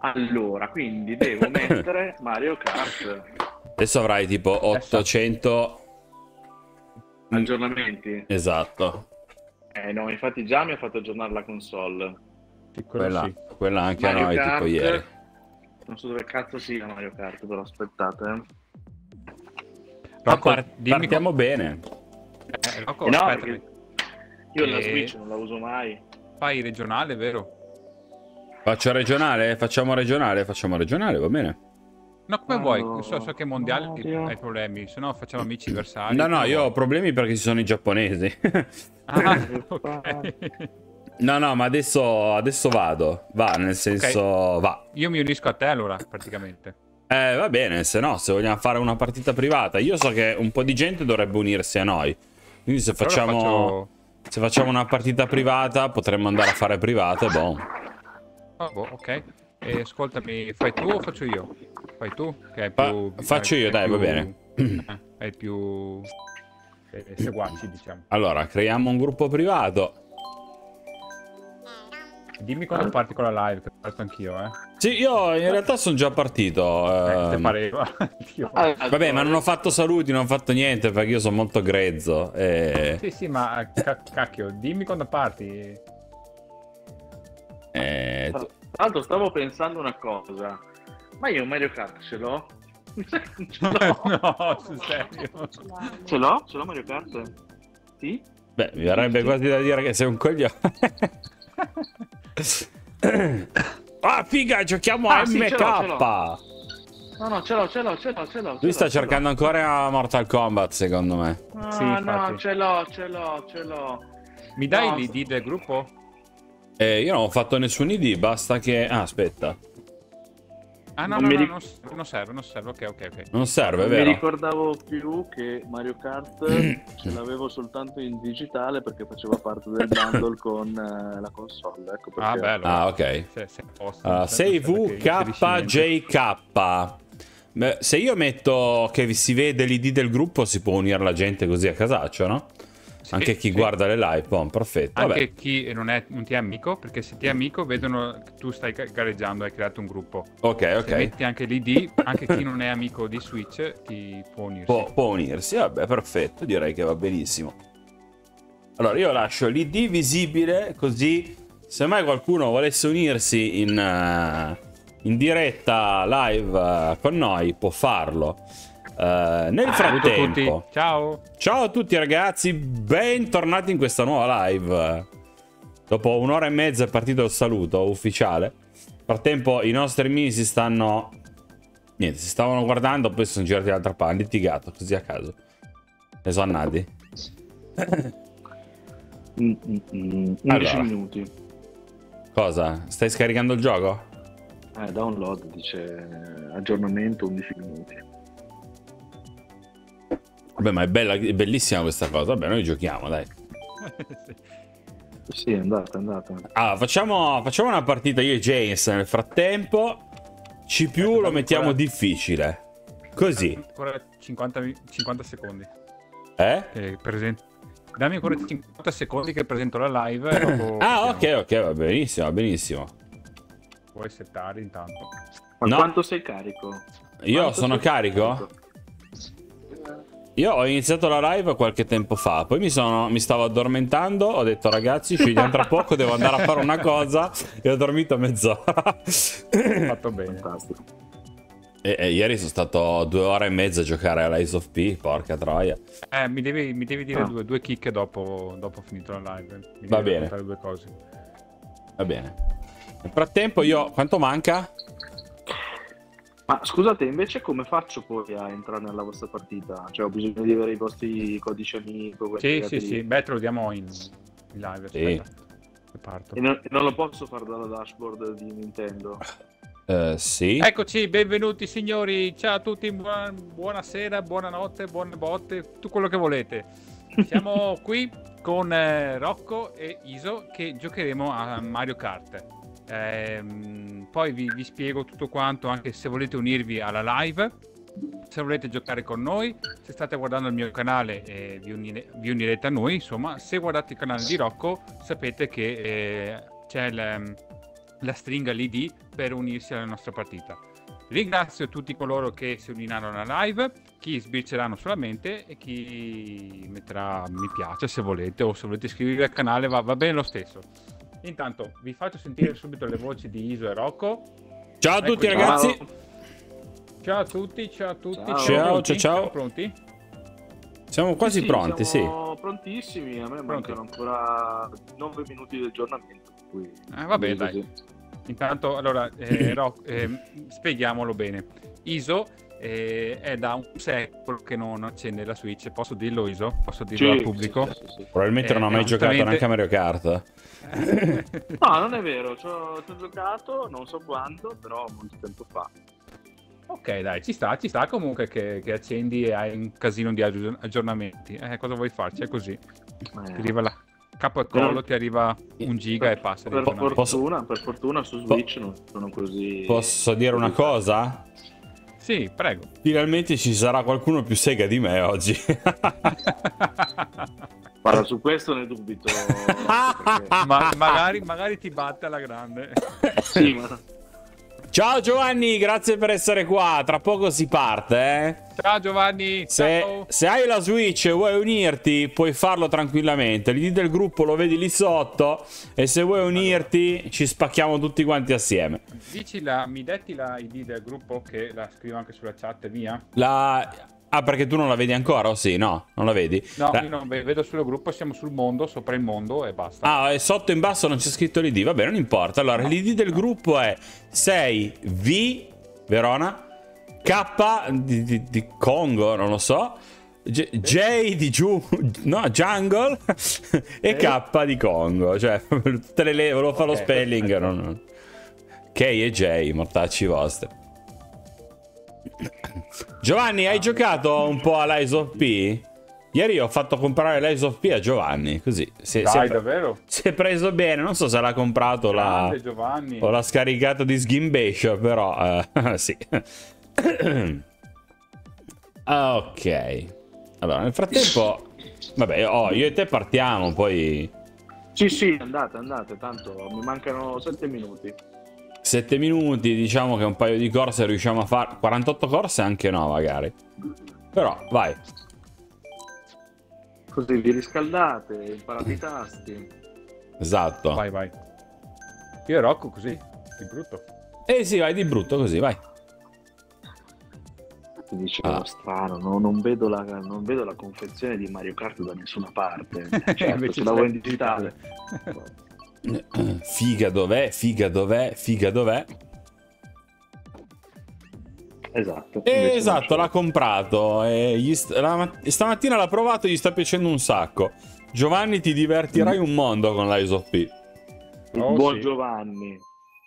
Allora, quindi devo mettere Mario Kart. Adesso avrai tipo 800... Aggiornamenti? Esatto. No, infatti già mi ha fatto aggiornare la console. Quella, Sì. quella anche a Mario noi, Kart, tipo ieri. non so dove cazzo sia Mario Kart, però aspettate. Rocco, Partiamo bene. Rocco, No, aspetta, perché io la che- Switch non la uso mai. fai regionale, vero? Faccio regionale? Facciamo regionale, va bene. No, come vuoi, Allora, so che mondiale Mario. hai problemi, se no facciamo amici versali. No, no, come io ho vuoi. problemi perché ci sono i giapponesi. Ah, ok. No, no, ma adesso vado. Va, nel senso, va. Io mi unisco a te allora, praticamente. Va bene, se no, se vogliamo fare una partita privata, io so che un po' di gente dovrebbe unirsi a noi. Quindi se Allora facciamo, se facciamo una partita privata, potremmo andare a fare private, boh. Oh, boh, ok. E ascoltami, fai tu o faccio io? Fai tu, che hai più... Faccio io, dai, va bene. Hai più... seguaci, diciamo. Allora, creiamo un gruppo privato. Dimmi quando parti con la live, che parto anch'io, eh. Sì, io in realtà sono già partito. Te pareva. Dio. Vabbè, ma non ho fatto saluti, non ho fatto niente perché io sono molto grezzo. Sì, sì, ma cacchio, dimmi quando parti. Tra l'altro stavo pensando una cosa. Ma io Mario Kart ce l'ho? Mi sa che non ce l'ho. No, sul serio. Ce l'ho? Ce l'ho Mario Kart? Sì? Beh, mi verrebbe quasi da dire che sei un coglione. Ah, figa, giochiamo a sì, MK. ce l'ho. No, ce l'ho. Lui sta cercando ancora Mortal Kombat, secondo me. No, Sì, no, infatti. ce l'ho. Mi dai No, l'ID del gruppo? Io non ho fatto nessun ID, basta che... Ah, aspetta. Ah, no, Non mi non serve, ok. Non serve, Non mi vero? ricordavo più che Mario Kart ce l'avevo soltanto in digitale perché faceva parte del bundle con la console. Ecco perché. Ah, bello. Ah, ok. Se a posto, Allora, non serve che inserisci niente. 6VKJK. Beh, se io metto che si vede l'ID del gruppo, si può unire la gente così a casaccio, no? Sì, Anche chi sì. guarda le live, boh, perfetto. Vabbè. Anche chi non ti è amico, perché se ti è amico vedono che tu stai gareggiando, hai creato un gruppo. Ok, Se ok. metti anche l'ID, anche chi non è amico di Switch ti può unirsi. Può unirsi, vabbè, perfetto, direi che va benissimo. Allora, io lascio l'ID visibile, così se mai qualcuno volesse unirsi in diretta live con noi, può farlo. Nel Saluto tutti. frattempo, Ciao. ciao a tutti ragazzi, bentornati in questa nuova live. Dopo un'ora e mezza è partito il saluto ufficiale. Nel frattempo i nostri amici si stanno... Niente, si stavano guardando, poi si sono girati dall'altra parte, hanno litigato così a caso. Ne sono andati. 11 Allora. minuti. Cosa? Stai scaricando il gioco? Download dice aggiornamento 11 minuti. Vabbè, ma è bellissima questa cosa. Vabbè, noi giochiamo, dai. Sì, è andata. Allora, facciamo una partita io e James nel frattempo. C più lo mettiamo difficile. Così. Ancora 50 secondi. Eh? Dammi ancora 50 secondi che presento la live. E dopo Ah, possiamo- ok, va benissimo, va benissimo. Puoi settare intanto. Ma No. quanto sei carico? Io Quanto sono sei carico? Io ho iniziato la live qualche tempo fa, poi mi stavo addormentando, ho detto ragazzi ci vediamo tra poco, devo andare a fare una cosa e ho dormito mezz'ora. Fatto bene. Fantastico. E ieri sono stato 2 ore e mezza a giocare a Lies of P, porca troia. Mi devi dire Ah. due chicche dopo finito la live. Mi Va devi bene. raccontare due cose. Va bene. Nel frattempo io... Quanto manca? Ma scusate, invece come faccio poi a entrare nella vostra partita? Cioè ho bisogno di avere i vostri codici amico, quelli Sì, legati lì. Beh, te lo diamo in live. Sì. Aspetta. Che parto. E non lo posso fare dalla dashboard di Nintendo. Sì. Eccoci, benvenuti signori. Ciao a tutti, buonasera, buonanotte, buone botte, tutto quello che volete. Siamo qui con Rocco e Iso che giocheremo a Mario Kart. Poi vi spiego tutto quanto, anche se volete unirvi alla live, se volete giocare con noi, se state guardando il mio canale vi unirete a noi. Insomma, se guardate il canale di Rocco sapete che c'è la stringa l'ID per unirsi alla nostra partita. Ringrazio tutti coloro che si uniranno alla live, chi sbirceranno solamente e chi metterà mi piace se volete, o se volete iscrivervi al canale va bene lo stesso. Intanto vi faccio sentire subito le voci di Iso e Rocco. Ciao a tutti, Eccoci. ragazzi. Ciao a tutti, ciao a tutti. Ciao, Pronti? ciao. Siamo pronti? Siamo quasi pronti, siamo prontissimi, a me Pronti. mancano ancora 9 minuti di aggiornamento. Quindi Va bene, dai. così. Intanto, allora, spieghiamolo bene. Iso è da un secolo che non accende la Switch. Posso dirlo, Iso? Posso dirlo al pubblico? Sì. Probabilmente non ho mai giocato giustamente- neanche a Mario Kart. No, non è vero, ci ho giocato, non so quando, però molto tempo fa. Ok, dai, ci sta comunque che accendi e hai un casino di aggiornamenti. Cosa vuoi farci? È così. Ti arriva la capo e collo, ti arriva 1 giga e passa di Per aggiornamenti. fortuna su Switch non sono così... Posso dire una cosa? Sì, prego. Finalmente ci sarà qualcuno più sega di me oggi. Guarda, su questo ne dubito. perché- magari ti batte alla grande. Sì, ma... Ciao Giovanni, grazie per essere qua. Tra poco si parte, eh? Ciao Giovanni. Ciao. Se hai la Switch e vuoi unirti, puoi farlo tranquillamente. L'ID del gruppo lo vedi lì sotto. E se vuoi unirti, ci spacchiamo tutti quanti assieme. Mi detti la ID del gruppo che la scrivo anche sulla chat, via? Ah, perché tu non la vedi ancora? O sì? No, non la vedi? No, io non vedo sul gruppo, siamo sul mondo, sopra il mondo e basta. Ah, e sotto in basso non c'è scritto l'ID. Vabbè, non importa. Allora, l'ID del gruppo è 6V Verona, K di Congo, non lo so, J di Jungle e K di Congo. Cioè, tutte le volevo fare lo spelling. Perfetto. Non... K e J, mortacci vostri. Giovanni, hai giocato un po' all'Eyes of P? Ieri ho fatto comprare l'Eyes of P a Giovanni, così. Dai, davvero? Si è preso bene, non so se l'ha comprato Grande, Giovanni. o l'ha scaricato di Sgimbascio, però sì. Ok. Allora, nel frattempo, vabbè, io e te partiamo, poi Sì, andate, tanto mi mancano 7 minuti. 7 minuti, diciamo che un paio di corse riusciamo a fare. 48 corse anche no, magari. Però, vai. Così vi riscaldate, imparate i tasti. Esatto. Vai. Io e Rocco così, di brutto. Sì, vai di brutto così, vai. Ti dicevo strano, non vedo la confezione di Mario Kart da nessuna parte. Certo, Invece ce l'avevo in c'è digitale. Figa dov'è? Esatto. invece Esatto, non l'ha c'è. comprato. E stamattina l'ha provato e gli sta piacendo un sacco. Giovanni, ti divertirai un mondo con l'Eyes of P. Buon sì. Giovanni.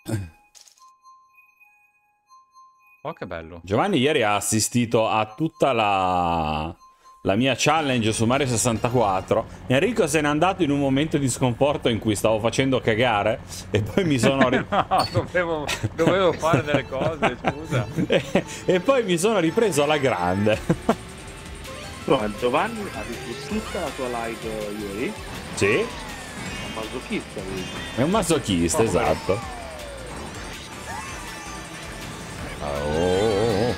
Oh, che bello. Giovanni ieri ha assistito a tutta la mia challenge su Mario 64. Enrico se n'è andato in un momento di sconforto in cui stavo facendo cagare e poi mi sono No, dovevo fare delle cose, scusa. e poi mi sono ripreso alla grande. No, Giovanni ha visto tutta la tua live ieri. Sì, È un masochista lui. è un masochista, esatto. Oh.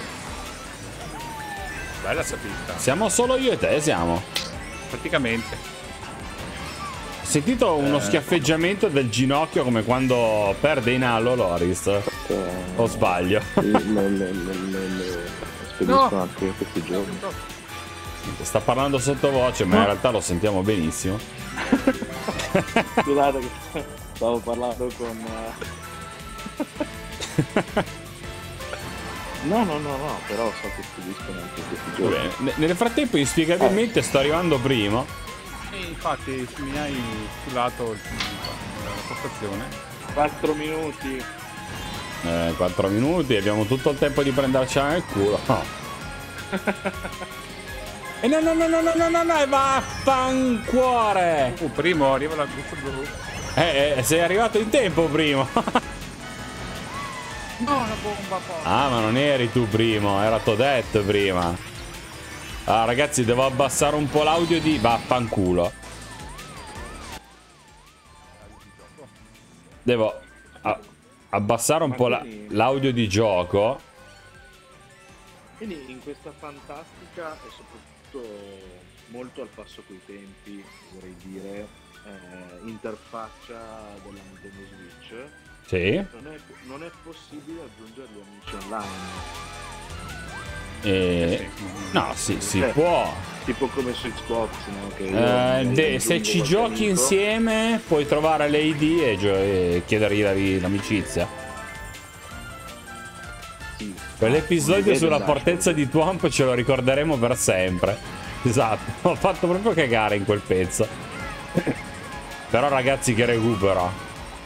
Bella sapita. Siamo solo io e te, siamo. Praticamente. Ho sentito uno schiaffeggiamento del ginocchio come quando perde in allo Loris. O sbaglio? Le spediscono anche questi giorni. Sta parlando sottovoce, ma in realtà lo sentiamo benissimo. Scusate che stavo parlando con... No, però so che spediscono anche questi Va giorni. bene. Nel frattempo, inspiegabilmente, sto arrivando primo. E infatti mi hai sullato la postazione. 4 minuti. 4 minuti, abbiamo tutto il tempo di prendercela nel culo. No. E no, vaffancuore! Primo arriva la busta blu. Sei arrivato in tempo primo. No, la bomba poi. Ah, ma non eri tu primo, era Toadette prima. Ah, ragazzi, devo abbassare un po' l'audio di vaffanculo. Devo... abbassare un po' l'audio di gioco. Quindi in questa fantastica e soprattutto molto al passo coi tempi, vorrei dire, interfaccia della Nintendo Switch, Sì. non è possibile aggiungere gli amici online. No, si può. Tipo come su Xbox, no? Che se ci giochi amico. insieme puoi trovare l'ID e chiedergli l'amicizia. Sì. Quell'episodio sulla fortezza di Twamp ce lo ricorderemo per sempre. Esatto, ho fatto proprio cagare in quel pezzo. Però ragazzi, che recupero.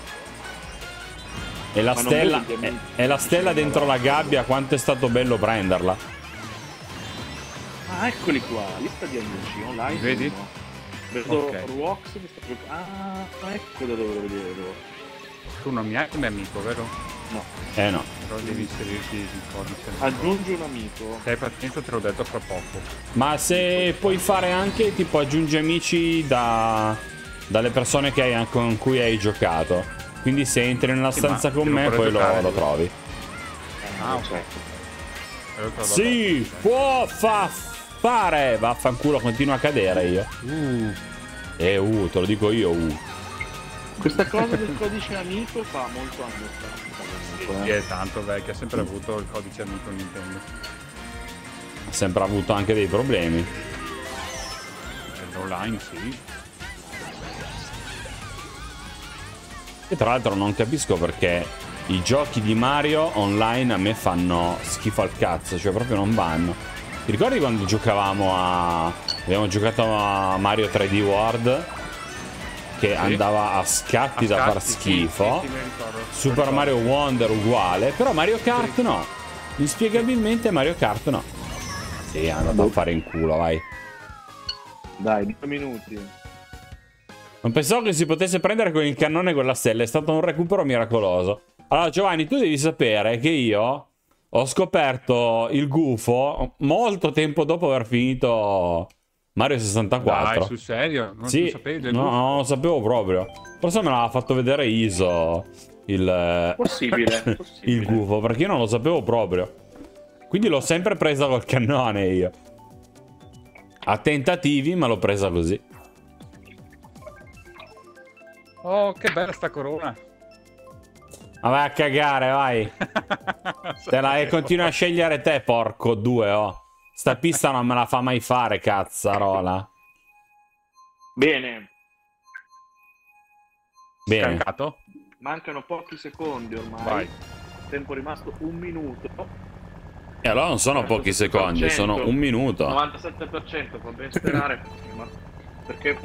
E la stella, è la stella dentro la gabbia, quanto è stato bello prenderla. Ah, eccoli qua, lista di amici online. Vedi? Vedo Ok. Ruox che sta giocando. Ah, ecco da dove lo vedevo. Tu non mi hai come amico, vero? No. No. Però devi inserirti il codice. Aggiungi un amico. Sei pazienza, te l'ho detto fra poco. Ma se puoi fare anche tipo aggiungi amici dalle persone con cui hai giocato. Quindi se entri nella Sì, stanza ma con devo me pure poi giocare, lo trovi. Ah, ok. Certo. Sì, può fare. Vaffanculo, continua a cadere io. Te lo dico io. Questa cosa del codice amico fa molto anni 80 comunque. Sì, è tanto vecchio, ha sempre avuto il codice amico Nintendo. Ha sempre avuto anche dei problemi. Online, sì. E tra l'altro non capisco perché i giochi di Mario online a me fanno schifo al cazzo, cioè proprio non vanno. Ti ricordi quando abbiamo giocato a Mario 3D World? Che Sì. andava a scatti da far schifo. Sì, mi ricordo. Super Mario Wonder uguale, però Mario Kart no. Inspiegabilmente Mario Kart no. Sì, è andato a fare in culo, vai. Dai, 2 minuti. Non pensavo che si potesse prendere con il cannone con la stella, è stato un recupero miracoloso. Allora Giovanni, tu devi sapere che io ho scoperto il gufo molto tempo dopo aver finito Mario 64. Dai, sul serio? Non Sì, lo sapevi del no, gufo? non lo sapevo proprio. Forse me l'aveva fatto vedere Iso Possibile. il gufo, perché io non lo sapevo proprio. Quindi l'ho sempre presa col cannone io. A tentativi, ma l'ho presa così. Oh, che bella sta corona. Ma vai a cagare, vai. E continua a scegliere te, porco due, oh. Sta pista non me la fa mai fare, cazzarola. Bene. Bene. Scaricato? Mancano pochi secondi ormai. Vai. Tempo rimasto 1 minuto. E allora non sono pochi secondi, sono 1 minuto. 97% fa ben sperare. Ma perché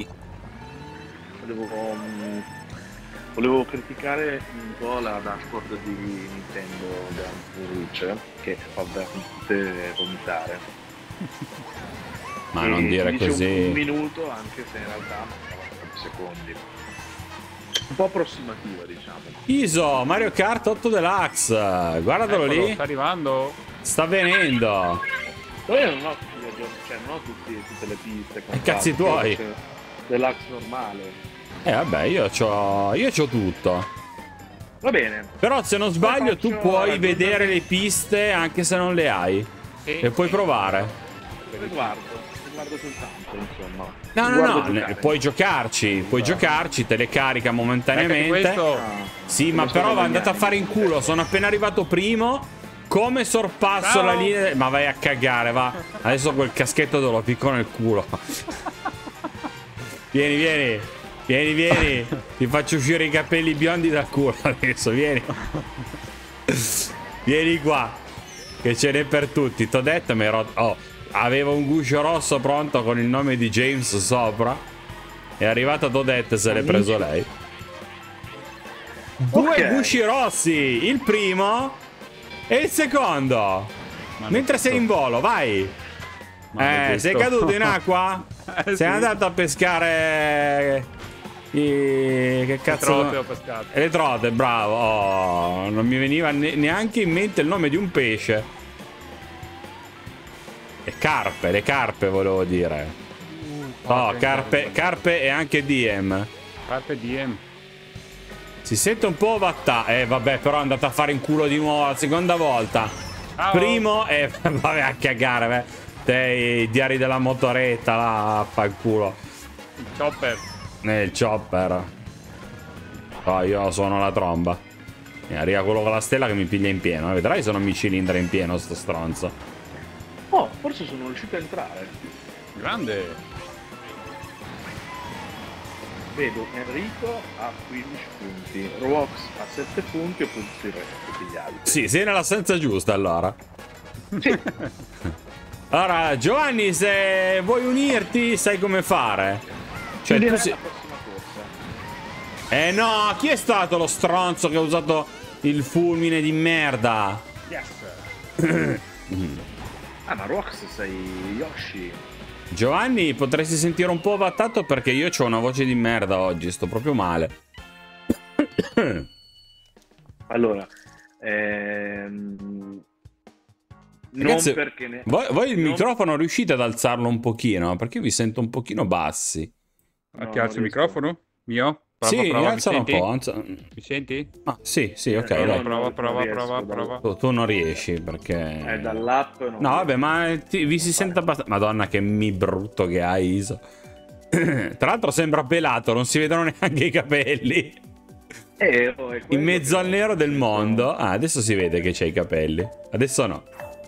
volevo criticare un po' la dashboard di Nintendo della Switch, che fa veramente vomitare. Ma non dire dice così. Un minuto, anche se in realtà mancavano pochi secondi. Un po' approssimativa, diciamo. Iso, Mario Kart 8 Deluxe. Guardalo Eccolo, lì. sta arrivando. Sta venendo. Poi io non ho non ho tutte le piste. E cazzi tuoi. Deluxe normale. Vabbè, io c'ho tutto. Va bene. Però se non sbaglio tu faccio puoi ragionamento. vedere le piste anche se non le hai. Sì. E puoi provare. Guardo soltanto, insomma. No, puoi giocarci, te le carica momentaneamente. Questo... Sì, ma però va andato a fare in culo. Sono appena arrivato primo. Come sorpasso Ciao. la linea. Ma vai a cagare, va. Adesso quel caschetto te lo picco nel culo. Vieni. Ti faccio uscire i capelli biondi dal culo adesso, vieni. Vieni qua. Che ce n'è per tutti. T'ho detto, avevo un guscio rosso pronto con il nome di James sopra. È arrivata Toadette, se l'è preso lei. 2 gusci rossi. Il primo e il secondo. Mentre sei in volo, vai. Sei caduto in acqua? Sì. Sei andato a pescare... Che cazzo? Le trote ho pescato. Le trote, bravo. Oh, non mi veniva neanche in mente il nome di un pesce. Le carpe volevo dire. Carpe e anche DM. Carpe diem. Si sente un po' vabbè, però è andata a fare in culo di nuovo la seconda volta. Ciao. Primo e vabbè, a cagare, beh. Te i diari della motoretta, là, fa il culo. Il chopper. Il chopper. Oh, io suono la tromba. E arriva quello con la stella che mi piglia in pieno. Vedrai se non mi cilindra in pieno sto stronzo. Oh, forse sono riuscito a entrare. Grande. Vedo Enrico a 15 punti, Rox a 7 punti e poi tutto il resto, tutti gli altri. Sì, sei nell'assenza giusta allora. Sì. Allora, Giovanni, se vuoi unirti, sai come fare. Cioè, Ci tu direi la prossima corsa. no, chi è stato lo stronzo che ha usato il fulmine di merda? Yes. Ah, ma Rox sei Yoshi. Giovanni, potresti sentire un po' avattato perché io ho una voce di merda oggi, sto proprio male. Allora, Ragazzi, non perché ne... voi il non- microfono riuscite ad alzarlo un pochino? Perché io vi sento un pochino bassi. No, Ti alzo il non riesco. microfono? Mio? Prova, Sì, prova, mi alzalo un senti? po'. Mi senti? Ah, sì, ok, No, dai. no. Prova, riesco, prova, dai. prova. Tu non riesci perché... È dall'app no. No, vabbè, ma vi si sente abbastanza... Madonna, che mi brutto che hai, Iso. Tra l'altro sembra pelato, non si vedono neanche i capelli. È In quello mezzo che- al nero del mondo. Ah, adesso si vede che c'hai i capelli. Adesso no.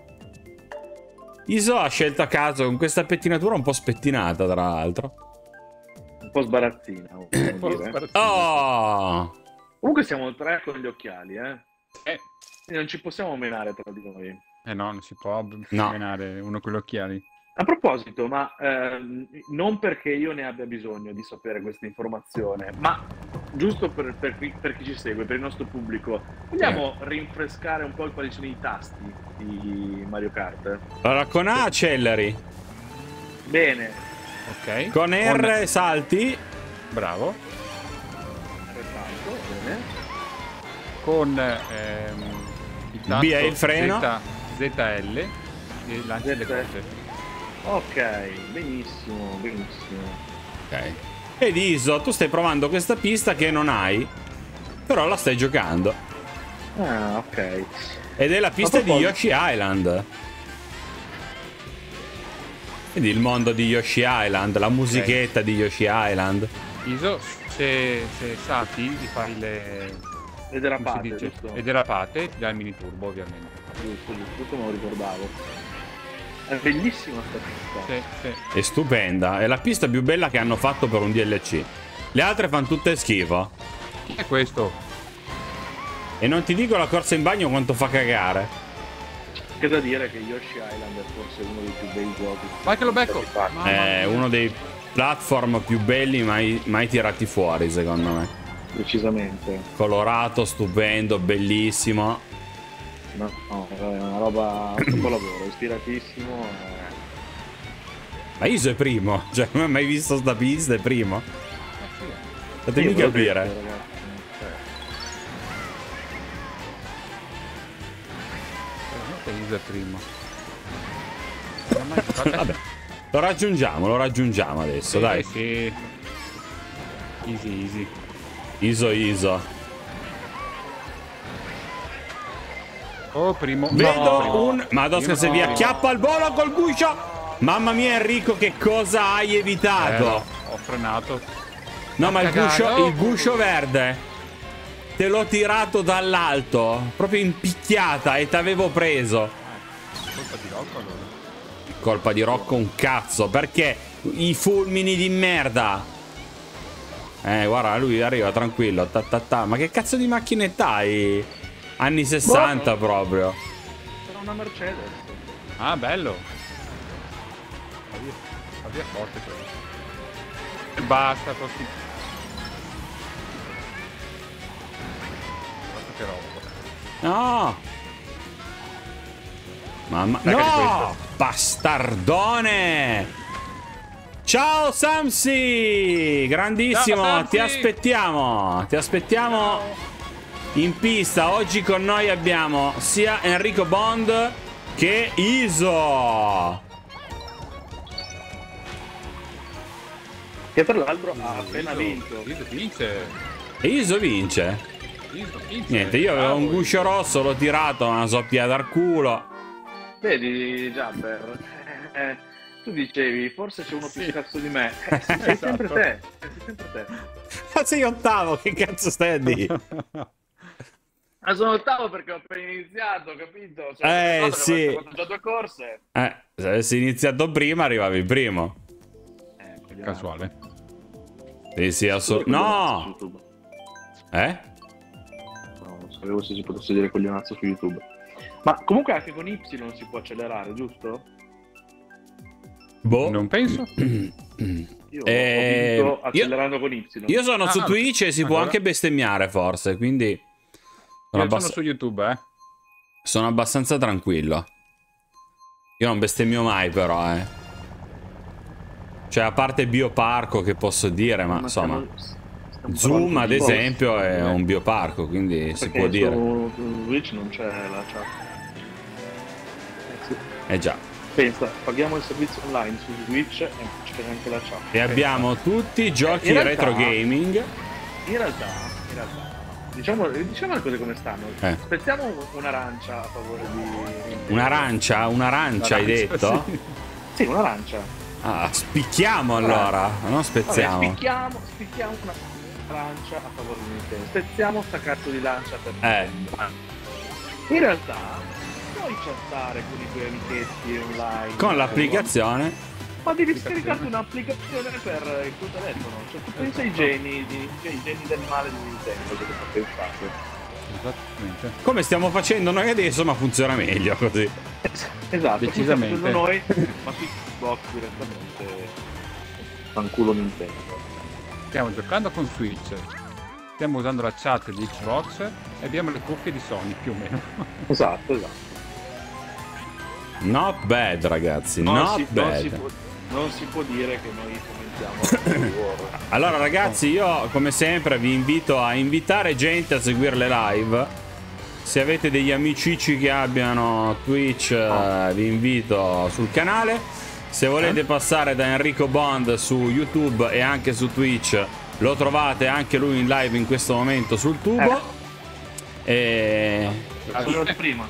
Iso ha scelto a caso con questa pettinatura un po' spettinata, tra l'altro. Un po' sbarazzina, possiamo dire. Oh! Comunque siamo tre con gli occhiali, eh. Eh Quindi non ci possiamo menare tra di noi. no, non si può No. menare uno con gli occhiali. A proposito, ma non perché io ne abbia bisogno di sapere questa informazione, ma giusto per chi ci segue, per il nostro pubblico, vogliamo rinfrescare un po' quali sono i tasti di Mario Kart? Allora, con A acceleri. Bene, Ok. Con R salti. Bravo. reparto, bene. Con il B tasto è il freno. ZL e lanci le ZL. cose. Ok, benissimo, benissimo. Ok. Ed Iso, tu stai provando questa pista che non hai, però la stai giocando. Ah, ok. Ed è la pista A di proposito- Yoshi Island. Vedi il mondo di Yoshi Island, la musichetta di Yoshi Island. Iso, se salti di fare le... Le come si derapate, dice? giusto? Le derapate, ti dà il mini turbo ovviamente. Giusto, tutto me lo ricordavo. È bellissima sta pista. Sì. È stupenda, è la pista più bella che hanno fatto per un DLC. Le altre fanno tutte schifo. Chi è questo? E non ti dico la corsa in bagno quanto fa cagare. C'è da dire che Yoshi Island è forse uno dei più bei giochi. Vai che lo becco! Fatti. Mamma È mia. uno dei platform più belli mai tirati fuori, secondo me. Decisamente. Colorato, stupendo, bellissimo. No, è una roba, un capolavoro, ispiratissimo. Ma Iso è primo, cioè non hai mai visto sta pista, è primo. Fatemi Io ve l'ho capire. detto, ragazzi. Veramente Iso è primo. Vabbè, lo raggiungiamo adesso, dai. Sì. Easy. Iso. Oh, primo. Vedo No, un... Madonna, se vi primo. acchiappa al volo col guscio. Mamma mia, Enrico, che cosa hai evitato? Ho frenato. No, ma cagare. il guscio verde te l'ho tirato dall'alto, proprio in picchiata e t'avevo preso. Colpa di Rocco allora. Colpa di Rocco un cazzo, perché i fulmini di merda. Guarda, lui arriva tranquillo. Ma che cazzo di macchinetta hai? Anni 60 proprio. Sarà una Mercedes. Ah, bello. Va via forte quello. E basta così. Guarda che Rocco. No. Mamma. Dai, che è No! questo? Bastardone! Ciao Samsi! Grandissimo, Ciao, Samsi! ti aspettiamo in pista. Oggi con noi abbiamo sia Enrico Bond che Iso. Che tra l'altro ha appena vinto. Iso vince. E Iso vince. Niente, io avevo un guscio rosso, l'ho tirato, una soppiata al culo. Vedi, Jumper, tu dicevi, forse c'è uno più scarso di me. Sei sempre te, sei sempre te. Ma sei ottavo, che cazzo stai a dire? Ma sono ottavo perché ho appena iniziato, capito? Cioè, sì. Ho fatto già 2 corse. Se avessi iniziato prima, arrivavi primo. Casuale. Sì, assolutamente. No! No, non sapevo se si potesse dire coglionazzo su YouTube. Ma comunque anche con Y non si può accelerare, giusto? Boh. Non penso. Io ho vinto accelerando con Y. Io sono su Twitch e si può anche bestemmiare, forse, quindi... Sono su YouTube, Sono abbastanza tranquillo. Io non bestemmio mai, però, Cioè, a parte bioparco che posso dire, ma insomma... Zoom, ad esempio, è un bioparco, quindi si può dire. Su Twitch non c'è la chat. Sì. Già. Pensa, paghiamo il servizio online su Twitch e c'è anche la chat. E abbiamo tutti i giochi retro gaming. In realtà, diciamo le cose come stanno. Spezziamo un'arancia a favore di... Un'arancia, hai detto? Sì, un'arancia. Ah, spicchiamo allora, non spezziamo. Vabbè, spicchiamo una lancia a favore di Nintendo. Spezziamo sta cazzo di lancia per In realtà puoi chattare con i tuoi amichetti online con l'applicazione, ma devi scaricarti un'applicazione per il tuo telefono. Cioè tu pensa ai geni del male di Nintendo che fa pensare. Esattamente. Come stiamo facendo noi adesso, ma funziona meglio così. Esatto, decisamente. Noi, ma su Xbox direttamente fanculo Nintendo. Stiamo giocando con Switch, stiamo usando la chat di Xbox e abbiamo le cuffie di Sony più o meno. Esatto. Not bad, ragazzi, not bad. Non si può dire che noi commentiamo. Allora, ragazzi, io come sempre vi invito a invitare gente a seguire le live. Se avete degli amicici che abbiano Twitch, vi invito sul canale. Se volete passare da Enrico Bond su YouTube e anche su Twitch, lo trovate anche lui in live in questo momento sul tubo. Prima.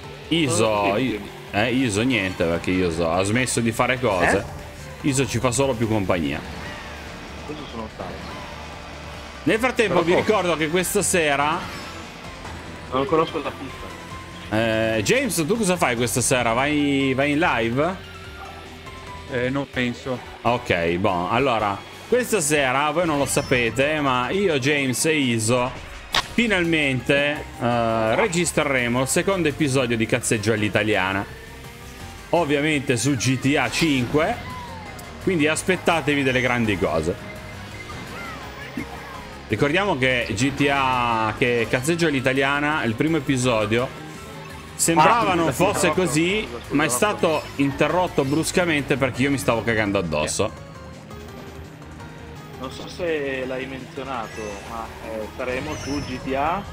Iso niente, perché Iso ha smesso di fare cose. Iso ci fa solo più compagnia. Questo sono stato. Nel frattempo vi ricordo che questa sera... Non conosco la pista. James, tu cosa fai questa sera? Vai in live? Non penso. Ok, bon, allora, questa sera, voi non lo sapete, ma io, James e Iso finalmente registreremo il secondo episodio di Cazzeggio all'Italiana. Ovviamente su GTA 5, quindi aspettatevi delle grandi cose. Ricordiamo che che Cazzeggio all'Italiana, il primo episodio, sembrava non fosse così, ma è stato interrotto bruscamente perché io mi stavo cagando addosso. Non so se l'hai menzionato, ma saremo su GTA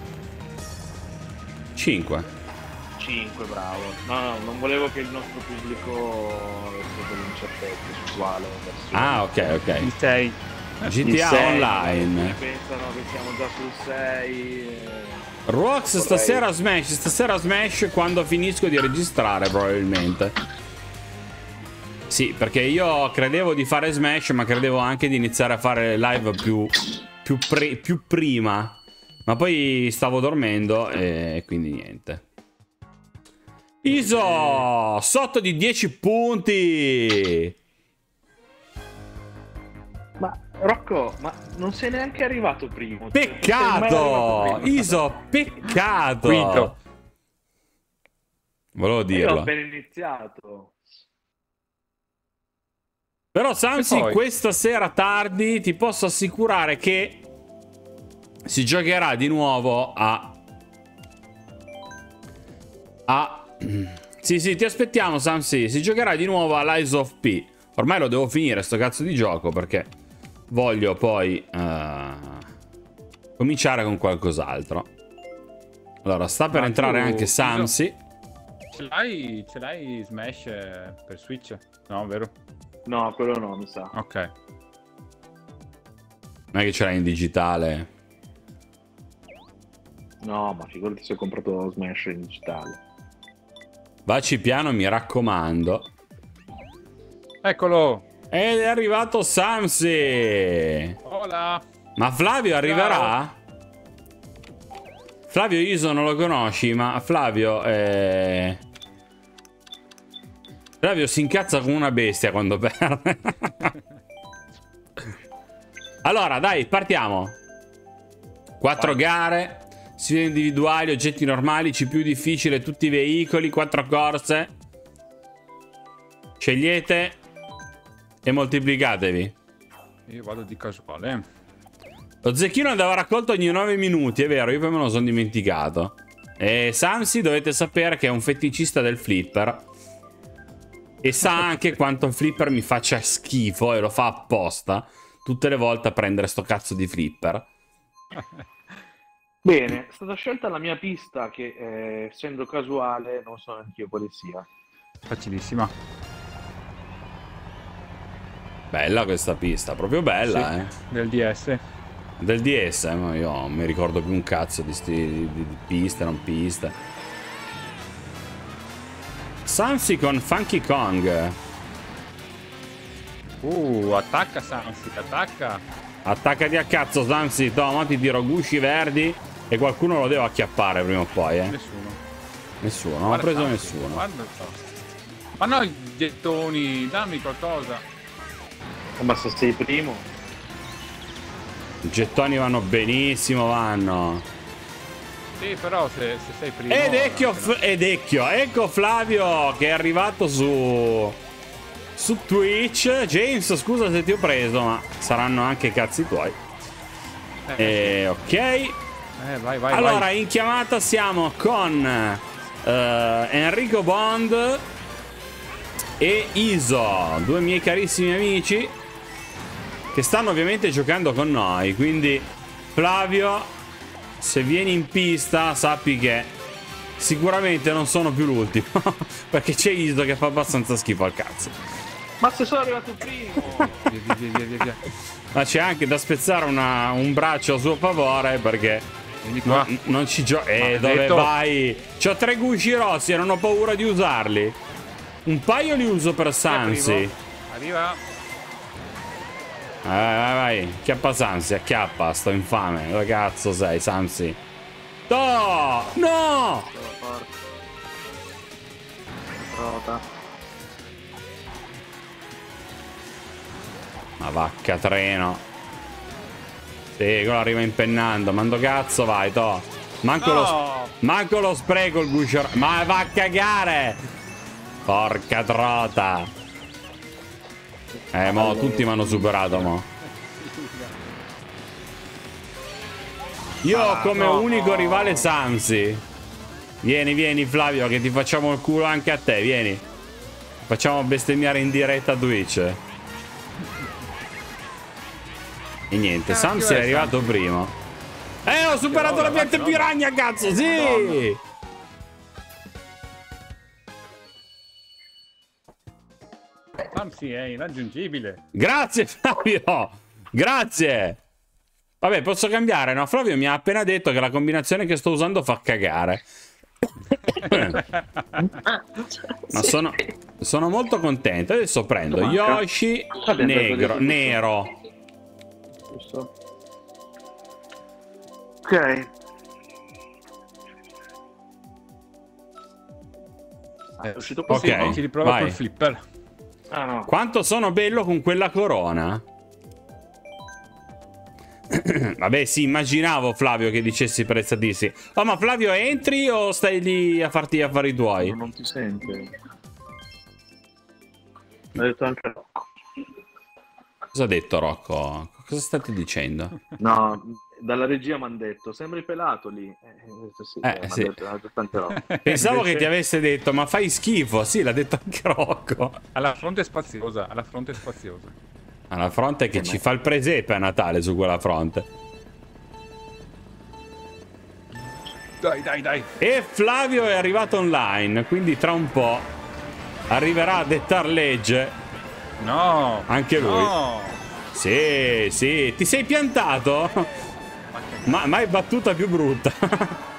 5. 5, bravo. No, non volevo che il nostro pubblico avesse delle incertezze su quale versione. Ah, ok. Il 6. GTA Online. Pensano che siamo già sul 6. Rox stasera Smash quando finisco di registrare probabilmente. Sì, perché io credevo di fare Smash, ma credevo anche di iniziare a fare live più prima. Ma poi stavo dormendo e quindi niente. Iso sotto di 10 punti. Ma Rocco, ma non sei neanche arrivato primo. Peccato! Iso, peccato! Quinto. Volevo dirlo. Io ho appena iniziato. Però Samsi, questa sera tardi ti posso assicurare che si giocherà di nuovo Sì, ti aspettiamo, Samsi. Si giocherà di nuovo a Lies of P. Ormai lo devo finire sto cazzo di gioco perché voglio poi cominciare con qualcos'altro. Allora, sta per entrare anche Samsi. Ce l'hai Smash per Switch? No, vero? No, quello no, mi sa. Ok. Non è che ce l'hai in digitale. No, ma figurati se ho comprato Smash in digitale. Vacci piano, mi raccomando. Eccolo. Ed è arrivato Samsi. Hola. Ma Flavio arriverà? Ciao. Flavio Iso non lo conosci, ma Flavio Flavio si incazza come una bestia quando perde. Allora, dai, partiamo. 4 gare, sfide individuali, oggetti normali, C più difficile, tutti i veicoli, 4 corse. Scegliete e moltiplicatevi. Io vado di casuale. Lo zecchino andava raccolto ogni 9 minuti, è vero, io poi me lo sono dimenticato. E Samsi dovete sapere che è un feticista del flipper. E sa anche quanto il flipper mi faccia schifo e lo fa apposta tutte le volte a prendere sto cazzo di flipper. Bene, è stata scelta la mia pista che, essendo casuale, non so neanche io quale sia. Facilissima. Bella questa pista, proprio bella, Sì, del DS. Del DS, ma io non mi ricordo più un cazzo di piste, non piste. Samsi con Funky Kong. Attacca Samsi, attacca. Attaccati a cazzo, Samsi, toma, ti tiro gusci verdi e qualcuno lo deve acchiappare prima o poi, Nessuno, non ho Guarda preso Samsi, nessuno. guarda. Ma no, i gettoni, dammi qualcosa. Ma se sei primo... I gettoni vanno benissimo, vanno. Sì, però se sei primo... Ed ecco Flavio che è arrivato su Twitch. James, scusa se ti ho preso, ma saranno anche cazzi tuoi. Ok. Vai, allora, vai. in chiamata siamo con Enrico Bond e Iso, due miei carissimi amici che stanno ovviamente giocando con noi. Quindi Flavio, se vieni in pista sappi che sicuramente non sono più l'ultimo perché c'è Iso che fa abbastanza schifo al cazzo. Ma se sono arrivato primo! Via. Ma c'è anche da spezzare un braccio a suo favore perché Vieni qua. non ci gioca. Dove vai? C'ho 3 gusci rossi e non ho paura di usarli. Un paio li uso per Samsi. Arriva. Vai. Chiappa acchiappa, sto infame. Dove cazzo sei, Samsi? No! Trota. Ma vacca treno. Sì, quello arriva impennando. Mando cazzo, vai, to. Manco lo spreco il guscio. Ma va a cagare! Porca trota. Mo tutti mi hanno superato, mo. Io ho come unico rivale Samsi. Vieni Flavio che ti facciamo il culo anche a te, vieni. Facciamo bestemmiare in diretta Twitch. E niente, Samsi è arrivato primo. Ho superato la pianta piranha, cazzo, sì! Samsi è irraggiungibile. Grazie Flavio! Grazie! Vabbè, posso cambiare, no? Flavio mi ha appena detto che la combinazione che sto usando fa cagare. Ma sono molto contento. Adesso prendo Yoshi nero. Giusto. Ok. È uscito così, Ok, no? Si riprova vai. col flipper. Ah no. Quanto sono bello con quella corona. Vabbè, sì, immaginavo Flavio che dicessi prezzatissimi. Oh, ma Flavio, entri o stai lì a farti gli affari tuoi? Non ti sente. L'ha detto anche Rocco. Cosa ha detto Rocco? Cosa state dicendo? No, dalla regia mi hanno detto, sembri pelato lì. Sì. M'ha detto tante robe. Pensavo Invece- che ti avesse detto, ma fai schifo. Sì, l'ha detto anche Rocco. Alla fronte spaziosa, alla fronte spaziosa. Alla fronte che ci fa il presepe a Natale su quella fronte. Dai. E Flavio è arrivato online, quindi tra un po' arriverà a dettar legge No. anche lui. No. Sì, ti sei piantato? Ma mai battuta più brutta.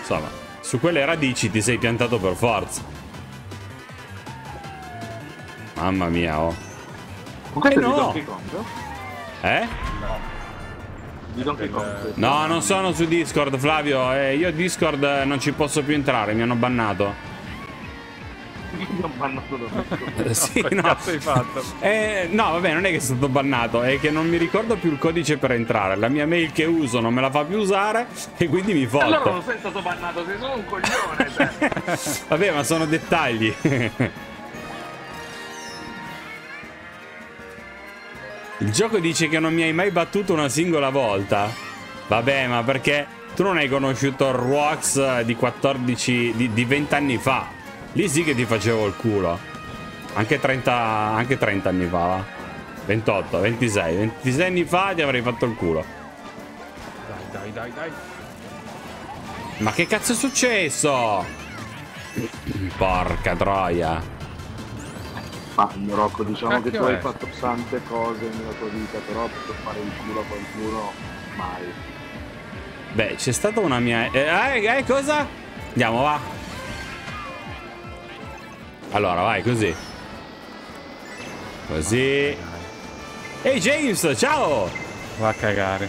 insomma, su quelle radici ti sei piantato per forza. Mamma mia, oh. Ma questo è di no! Donkey Kong? Eh? Di Donkey Kong? No, non sono su Discord, Flavio. Io Discord non ci posso più entrare, mi hanno bannato. Mi hanno bannato da Sì, Che no. cazzo hai fatto? No, vabbè, non è che è stato bannato, è che non mi ricordo più il codice per entrare. La mia mail che uso non me la fa più usare e quindi mi fotto. Allora non sei stato bannato, sei solo un coglione, cioè. Vabbè, ma sono dettagli. Il gioco dice che non mi hai mai battuto una singola volta. Vabbè, ma perché tu non hai conosciuto il Rox di 14 di 20 anni fa. Lì sì che ti facevo il culo. Anche 30 anni fa, va. 28, 26 anni fa ti avrei fatto il culo. Dai. Ma che cazzo è successo? Porca troia. Ma Rocco, diciamo che tu Cacchio hai è? fatto tante cose nella tua vita, però per fare il culo a qualcuno, mai. Beh, c'è stata una mia... cosa? Andiamo, va. Allora, vai, così. Così. Ehi, James, ciao! Va a cagare.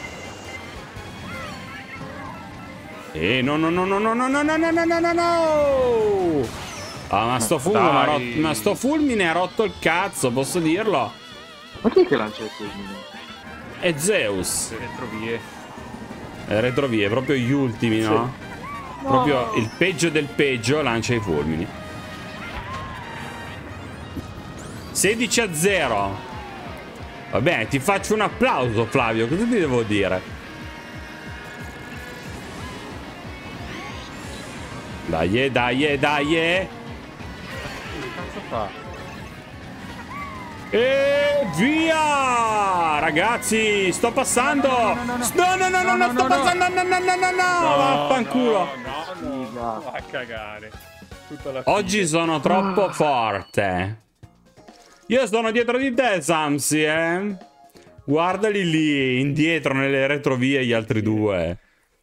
No! Ah, ma sto fulmine, Dai. ma sto fulmine ha rotto il cazzo, posso dirlo? Ma chi è che lancia il fulmine? È Zeus. Le retrovie. Le retrovie, proprio gli ultimi, no? Proprio il peggio del peggio lancia i fulmini. 16-0. Va bene, ti faccio un applauso, Flavio. Cosa ti devo dire? Dai. Che cazzo fa? E via! Ragazzi, sto passando! No, sto passando! No, vaffanculo! No, va a cagare. Tutta la Oggi fine. sono troppo forte. Io sono dietro di te, Samsi, eh? Guardali lì, indietro nelle retrovie gli altri due.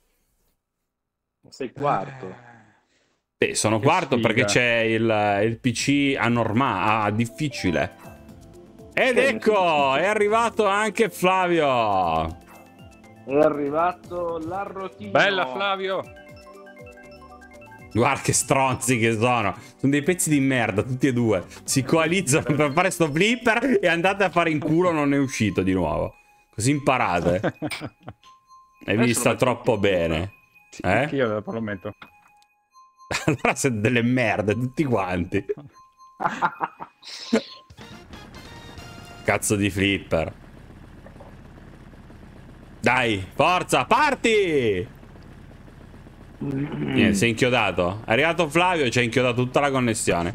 Sei quarto. Beh, sono Che quarto sfiga. perché c'è il PC difficile. Ed Che ecco, è arrivato anche Flavio. È arrivato l'arrotino. Bella Flavio. Guarda che stronzi che sono. Sono dei pezzi di merda, tutti e due. Si coalizzano per fare sto flipper e andate a fare in culo, non è uscito di nuovo. Così imparate. Hai vista troppo bene. Anche io dopo lo metto. Allora siete delle merde tutti quanti. Cazzo di flipper. Dai, forza, parti! Niente, sei inchiodato. È arrivato Flavio e ci ha inchiodato tutta la connessione.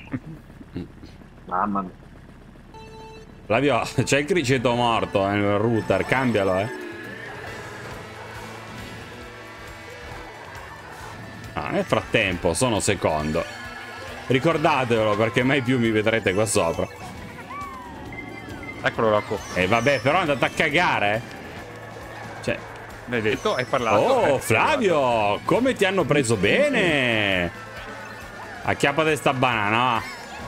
Mamma mia. Flavio, c'è il criceto morto nel router, cambialo, nel frattempo sono secondo. Ricordatevelo perché mai più mi vedrete qua sopra. Eccolo Rocco. E vabbè, però andate a cagare. Cioè, L'hai detto? Hai parlato? oh, Flavio, come ti hanno preso bene. Acchiappate sta banana.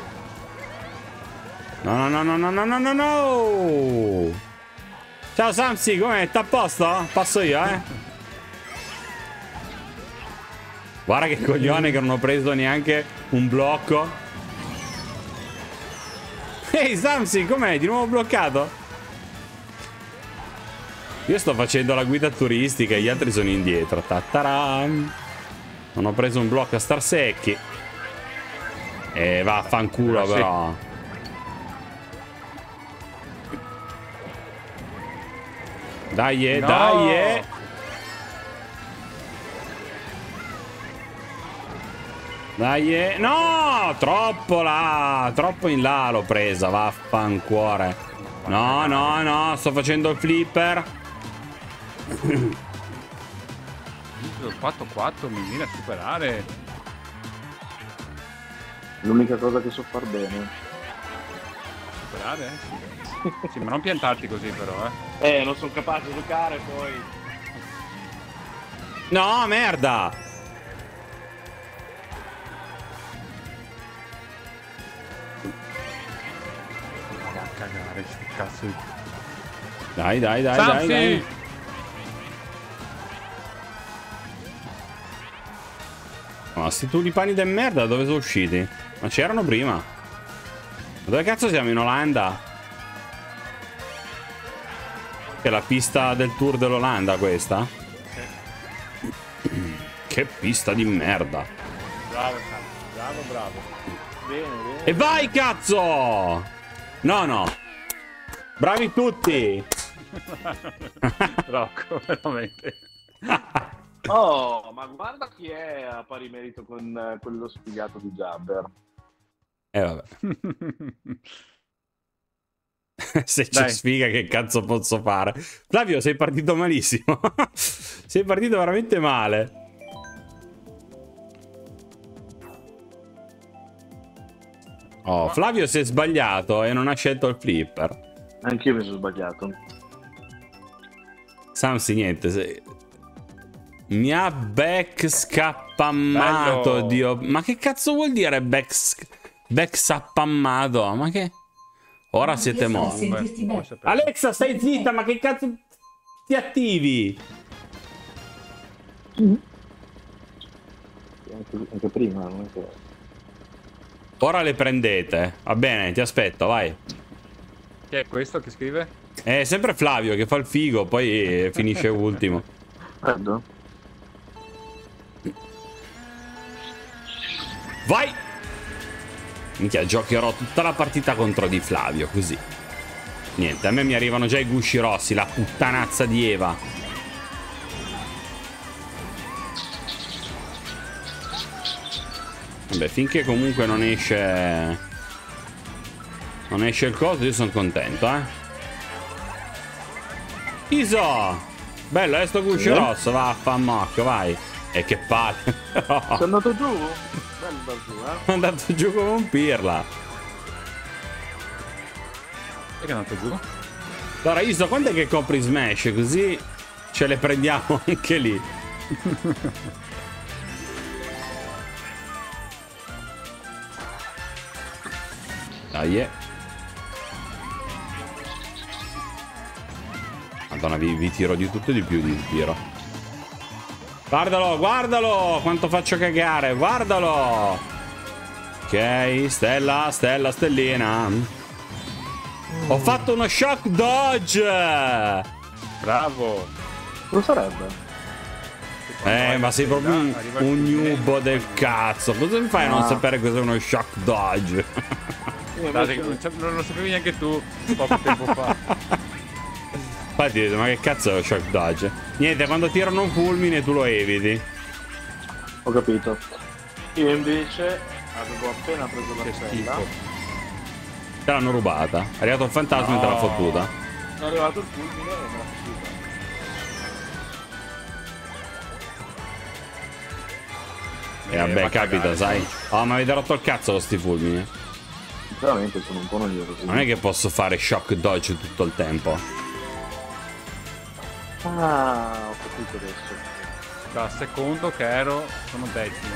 No. Ciao Samsi, com'è? T'à a posto? Passo io, Guarda che coglione che non ho preso neanche un blocco. Ehi Samsi, com'è? Di nuovo bloccato? Io sto facendo la guida turistica e gli altri sono indietro. Tattaram. Non ho preso un blocco a star secchi. E vaffanculo Sì. però. Dai, No! dai. Dai, no, troppo là, troppo in là l'ho presa, vaffancuore. No, sto facendo il flipper. Ho fatto 4, mi viene a superare. L'unica cosa che so far bene. Superare? Sì, ma non piantarti così però, Non sono capace a giocare poi. No, merda. cagare, sti cazzo di... Dai, dai, dai, Samsi! dai, dai. Ma sti tulipani de merda dove sono usciti? Ma c'erano prima. Ma dove cazzo siamo, in Olanda? Che è la pista del tour dell'Olanda questa? Che pista di merda. Bravo, Samsi, bravo, bravo. Bene, bene. E vai, cazzo! No, no. Bravi tutti. Rocco, veramente. Oh, ma guarda chi è a pari merito con quello sfigato di Jabber. Vabbè. Se c'è Dai. sfiga, che cazzo posso fare? Flavio, sei partito malissimo. Sei partito veramente male. Oh, Flavio si è sbagliato e non ha scelto il flipper. Anch'io mi sono sbagliato. Samsi, niente. Mi ha back scappammato, Bello. Dio. Ma che cazzo vuol dire back sappammato? Ma che... Ora siete morti. Come sapete. Alexa, stai zitta, ma che cazzo ti attivi? Anche prima, non è che... Ora le prendete. Va bene, ti aspetto, vai. Chi è questo che scrive? È sempre Flavio che fa il figo, poi finisce ultimo. Prendo? Vai! Minchia, giocherò tutta la partita contro di Flavio, così. Niente, a me mi arrivano già i gusci rossi, la puttanazza di Eva. Vabbè, finché comunque non esce... Non esce il coso, io sono contento, Iso! Bello, sto guscio rosso, va a fa mocco, vai. E che palle. Sei andato giù? Bello da giù, È andato giù come un pirla. È che è andato giù? Allora, Iso, quando è che compri Smash? Così ce le prendiamo anche lì. Dai, Madonna, vi tiro di tutto e di più di tiro. Guardalo, guardalo! Quanto faccio cagare, guardalo! Ok, stella, stella, stellina. Ho fatto uno shock dodge! Bravo. Lo sarebbe? Ma sei proprio un nubo del cazzo. Cosa mi fai a non sapere cos'è uno shock dodge? Guardate, non lo sapevi neanche tu poco tempo fa. Infatti, ma che cazzo è lo shock dodge? Niente, quando tirano un fulmine tu lo eviti. Ho capito. Io invece avevo appena preso la Che stella. schifo. Te l'hanno rubata. È arrivato il fantasma e te l'ha fottuta. È arrivato il fulmine e me l'ha fottuta. E vabbè, va a capita, cagare, sai. Oh, ma avete rotto il cazzo con sti fulmini. Sinceramente sono un po' noioso. Non è che posso fare shock dodge tutto il tempo. Ah, ho capito adesso. Da secondo che ero, sono decimo.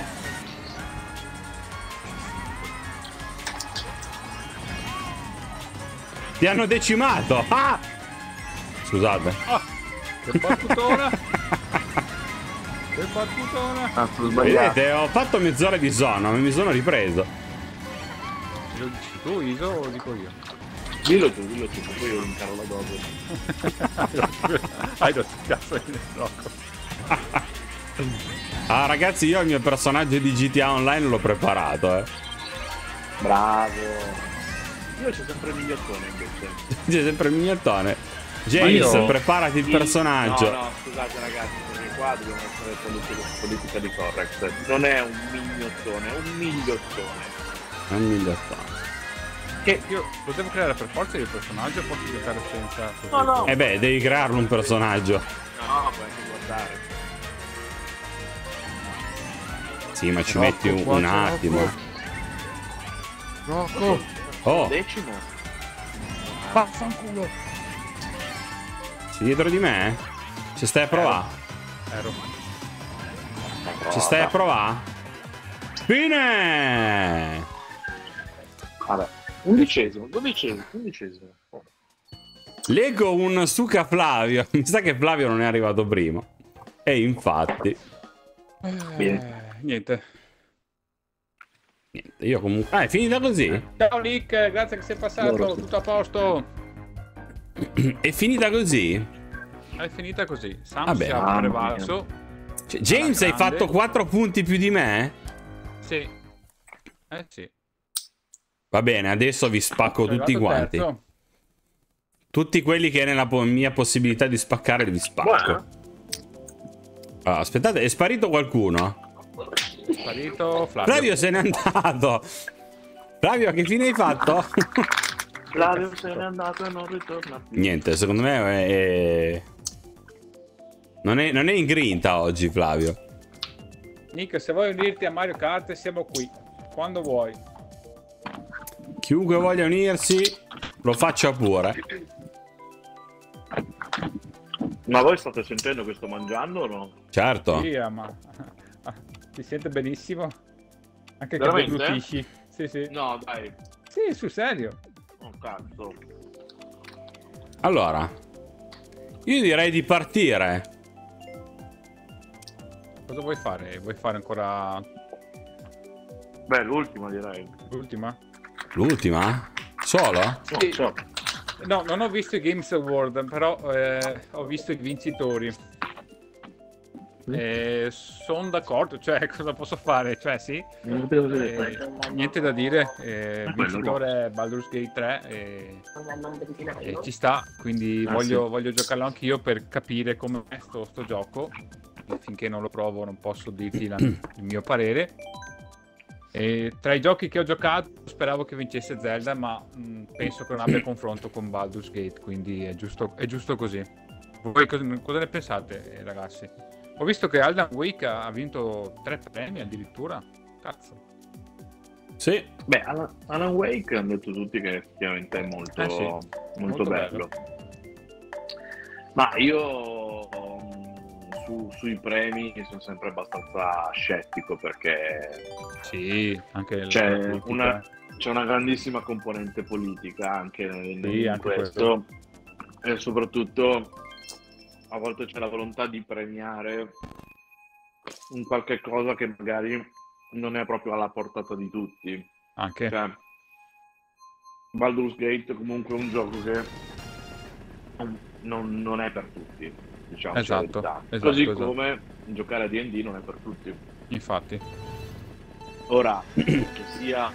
Ti hanno decimato. Ah! Scusate. Ah, che battutona! Che battutona! Ah, sono sbagliato. Vedete, ho fatto mezz'ora di sonno, mi sono ripreso. Lo dici tu, Iso, o lo dico io? Dillo tu, poi io incaro la dose. Hai detto cazzo di gioco. Ah, ragazzi, io il mio personaggio di GTA Online l'ho preparato, Bravo. Io c'ho sempre il migliottone invece. C'è sempre il mignottone. James, io- preparati il personaggio. No, scusate ragazzi, perché qua dobbiamo essere politica di correct. Non è un mignottone, è un migliottone. Un migliottone. Che io lo devo creare per forza il personaggio o posso giocare senza? No. Beh, devi crearlo un personaggio. No, puoi anche guardare. Sì, ma ci Rocco, metti un qua c'è attimo. Rocco, Oh, Decimo. vaffanculo. sei dietro di me? Ci stai a provare? Ero. Ci stai a provare? Fine! Vabbè, Undicesimo, undicesimo. Leggo un Suca Flavio. Mi sa che Flavio non è arrivato prima. E infatti. Niente. Io comunque. Ah, è finita così? Ciao Nick, grazie che sei passato, tutto a posto. È finita così? È finita così. Sam Vabbè, si è prevalso. Cioè, James, hai fatto 4 punti più di me? Sì. Sì. Va bene, adesso vi spacco tutti quanti. Terzo. Tutti quelli che è nella mia possibilità di spaccare li spacco. Allora, aspettate, è sparito qualcuno? È sparito Flavio. Flavio se n'è andato. Flavio, che fine hai fatto? Flavio se n'è andato e non ritorna più. Niente, secondo me è... Non è in grinta oggi, Flavio. Nick, se vuoi unirti a Mario Kart siamo qui. Quando vuoi. Chiunque voglia unirsi, lo faccia pure. Ma voi state sentendo che sto mangiando o no? Certo. Sì, ma ti sente benissimo. Anche che Veramente? deglutisci. Sì, sì. No, dai. Sì, sul serio. Oh, cazzo. Allora, io direi di partire. Cosa vuoi fare? Vuoi fare ancora Beh, l'ultima direi. l'ultima? L'ultima? Solo? Sì. So. No, non ho visto i Games Award, però ho visto i vincitori. Sono d'accordo, cioè cosa posso fare? Cioè sì, niente da dire. Il vincitore è Baldur's Gate 3 e ci sta, quindi voglio giocarlo anch'io per capire come è sto gioco. E finché non lo provo non posso dirti il mio parere. E tra i giochi che ho giocato speravo che vincesse Zelda, ma penso che non abbia confronto con Baldur's Gate, quindi è giusto così. Voi cosa ne pensate, ragazzi? Ho visto che Alan Wake ha vinto 3 premi addirittura. Cazzo. Sì. Beh, Alan Wake hanno detto tutti che effettivamente è molto bello. Ma io sui premi sono sempre abbastanza scettico perché Sì, anche c'è una grandissima componente politica anche in questo. E soprattutto a volte c'è la volontà di premiare un qualche cosa che magari non è proprio alla portata di tutti. Anche. Cioè, Baldur's Gate comunque è un gioco che non è per tutti, diciamo. Esatto, così come giocare a D&D non è per tutti. Infatti. Ora, che sia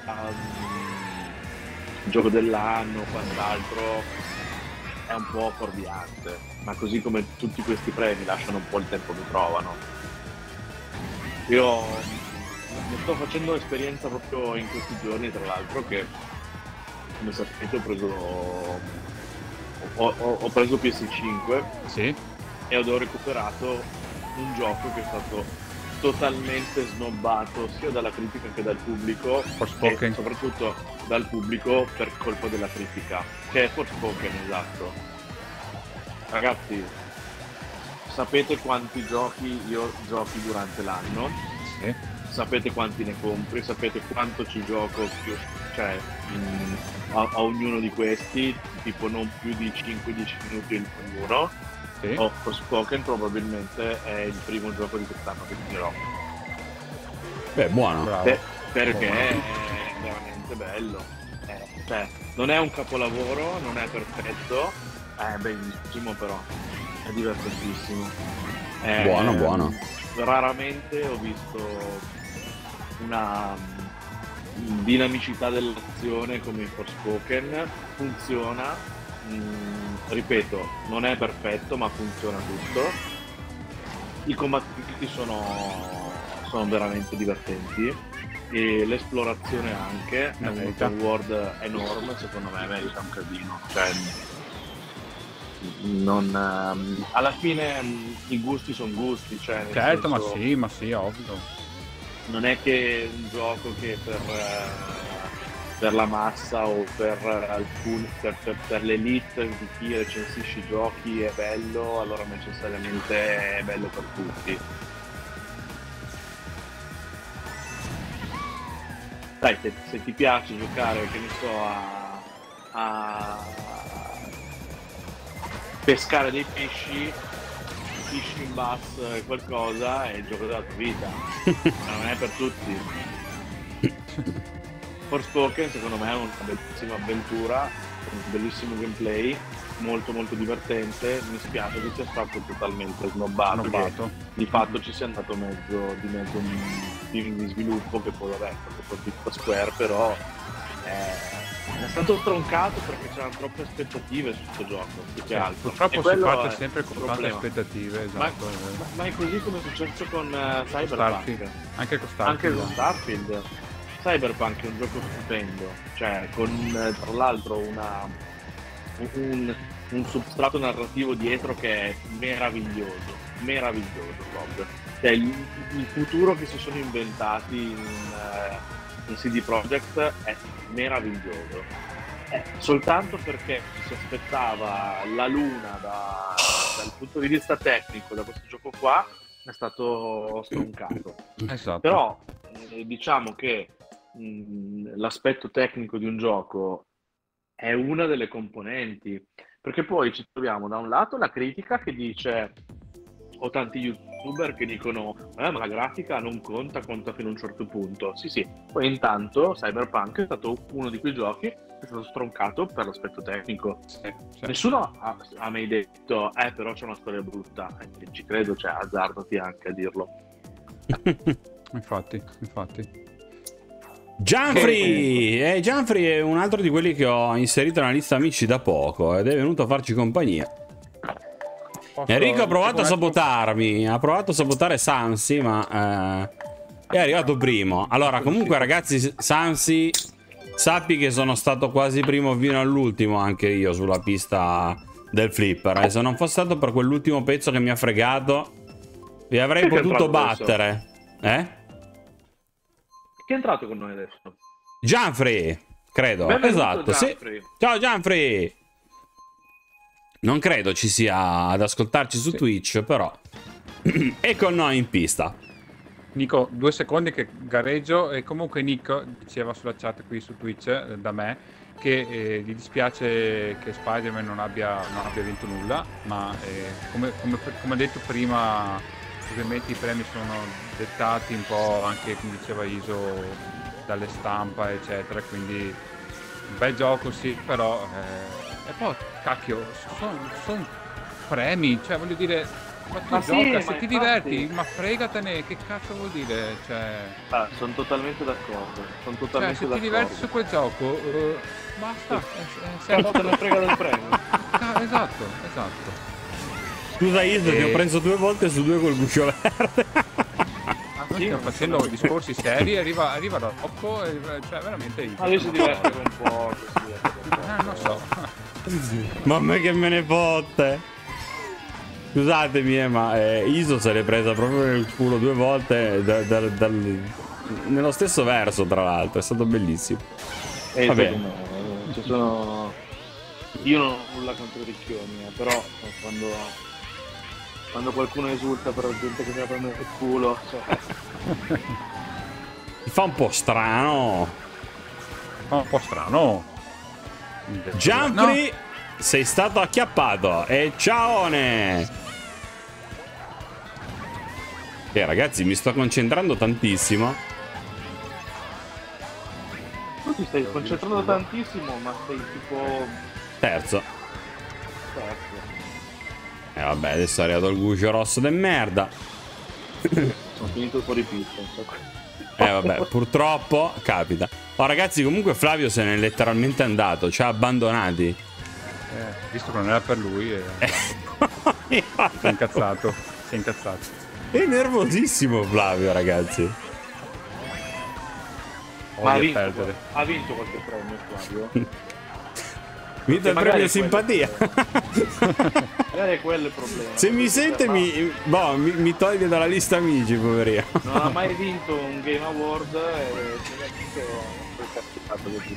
gioco dell'anno o quant'altro, è un po' fuorviante, ma così come tutti questi premi lasciano un po' il tempo che trovano. Io ne sto facendo esperienza proprio in questi giorni, tra l'altro, che come sapete ho preso PS5 Sì. e ho recuperato un gioco che è stato totalmente snobbato sia dalla critica che dal pubblico, e soprattutto dal pubblico per colpa della critica, che è Forspoken, esatto. Ragazzi, sapete quanti giochi io giochi durante l'anno? Sì. Sapete quanti ne compri, sapete quanto ci gioco cioè a ognuno di questi, tipo non più di 5-10 minuti ognuno. Sì. Forspoken probabilmente è il primo gioco di quest'anno che finirò. Beh, buono. Perché Buono. è veramente bello. Cioè, non è un capolavoro, non è perfetto, è bellissimo però, è divertentissimo. Buono. Raramente ho visto una dinamicità dell'azione come in Forspoken. Funziona, ripeto, non è perfetto ma funziona tutto. I combattimenti sono veramente divertenti e l'esplorazione anche è un open world enorme, secondo me merita un casino. Cioè, alla fine i gusti sono gusti, cioè, nel Certo, senso, ma sì, ovvio. non è che un gioco che per la massa o per alcuni, per l'elite di chi recensisce i giochi è bello, allora necessariamente è bello per tutti. Dai, se ti piace giocare, che ne so, a a pescare dei pesci, fishing bass, qualcosa, è il gioco della tua vita. Ma non è per tutti. Forspoken secondo me è una bellissima avventura, un bellissimo gameplay, molto molto divertente. Mi spiace che sia stato totalmente snobbato. Di fatto ci sia andato mezzo un team di sviluppo che poi vabbè, poi piccola Square, però è stato troncato perché c'erano troppe aspettative su questo gioco, più che altro. Purtroppo si parte sempre con tante aspettative, esatto. Ma è così come è successo con Cyberpunk. Anche con Starfield. Cyberpunk è un gioco stupendo, cioè con tra l'altro un substrato narrativo dietro che è meraviglioso proprio. Cioè, il futuro che si sono inventati in CD Projekt è meraviglioso. Soltanto perché ci si aspettava la luna dal punto di vista tecnico da questo gioco qua è stato stroncato. Esatto. Però diciamo che l'aspetto tecnico di un gioco è una delle componenti, perché poi ci troviamo da un lato la critica che dice, o tanti youtuber che dicono ma la grafica non conta fino a un certo punto. Sì, poi intanto Cyberpunk è stato uno di quei giochi che è stato stroncato per l'aspetto tecnico. Sì. Nessuno ha mai detto però c'è una storia brutta, ci credo, cioè azzardati anche a dirlo. infatti Gianfrey è un altro di quelli che ho inserito nella lista amici da poco ed è venuto a farci compagnia. Enrico ha provato a sabotarmi, ha provato a sabotare Samsi, ma è arrivato primo. Allora, comunque ragazzi, Samsi, sappi che sono stato quasi primo fino all'ultimo anche io sulla pista del flipper, e se non fosse stato per quell'ultimo pezzo che mi ha fregato vi avrei potuto battere. Chi è entrato con noi adesso? Gianfrey, credo. Esatto, Gianfrey. Sì. Ciao Gianfrey. Non credo ci sia ad ascoltarci su Twitch, però è con noi in pista. Nico, 2 secondi che gareggio. E comunque Nico diceva sulla chat qui su Twitch da me che gli dispiace che Spider-Man non abbia vinto nulla, ma come detto prima, ovviamente i premi sono dettati un po' anche, come diceva Iso, dalle stampa eccetera, quindi un bel gioco sì, però e poi cacchio sono premi, cioè voglio dire, ma tu gioca, se ti diverti, ma fregatene, che cazzo vuol dire, cioè sono totalmente d'accordo, cioè, se ti diverti su quel gioco basta, te ne frega del premio. esatto. Scusa Iso, ti ho preso 2 volte su 2 col guscio verde. Stiamo facendo discorsi seri, arriva da Rocco, cioè veramente lui si diverte un po', non so. Ma a me che me ne fotte. Scusatemi, ma Iso se l'è presa proprio nel culo 2 volte nello stesso verso, tra l'altro. È stato bellissimo. Vabbè. Io non ho nulla contro i ricchioni, però quando qualcuno esulta per la gente che mi ha preso il culo, cioè... Mi fa un po' strano. Gianfrey, no. Sei stato acchiappato. E ciaone. Ragazzi, mi sto concentrando tantissimo. Tu ti stai concentrando tantissimo, ma sei tipo... Terzo. Vabbè, adesso è arrivato il guscio rosso del merda. Sono finito fuori pista. Vabbè, purtroppo capita. Oh ragazzi, comunque Flavio se n'è letteralmente andato, ci ha abbandonati. Visto che non era per lui, si è incazzato. È nervosissimo Flavio, ragazzi. Ma ha vinto qualche premio Flavio? Vinto il premio simpatia. Magari è quello il problema. Se mi sente mi toglie dalla lista amici, poverino. Non ha mai vinto un Game Award e che è cazzato così.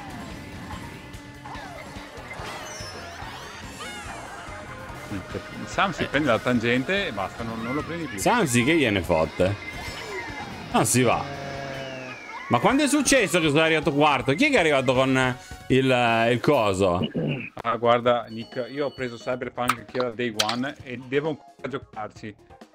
Samsi prende la tangente e basta, non lo prendi più. Samsi che gliene fotte? Non si va. Ma quando è successo che sono arrivato quarto? Chi è che è arrivato con il coso. Ah, guarda, Nick, io ho preso Cyberpunk anche io da Day One e devo ancora giocarci.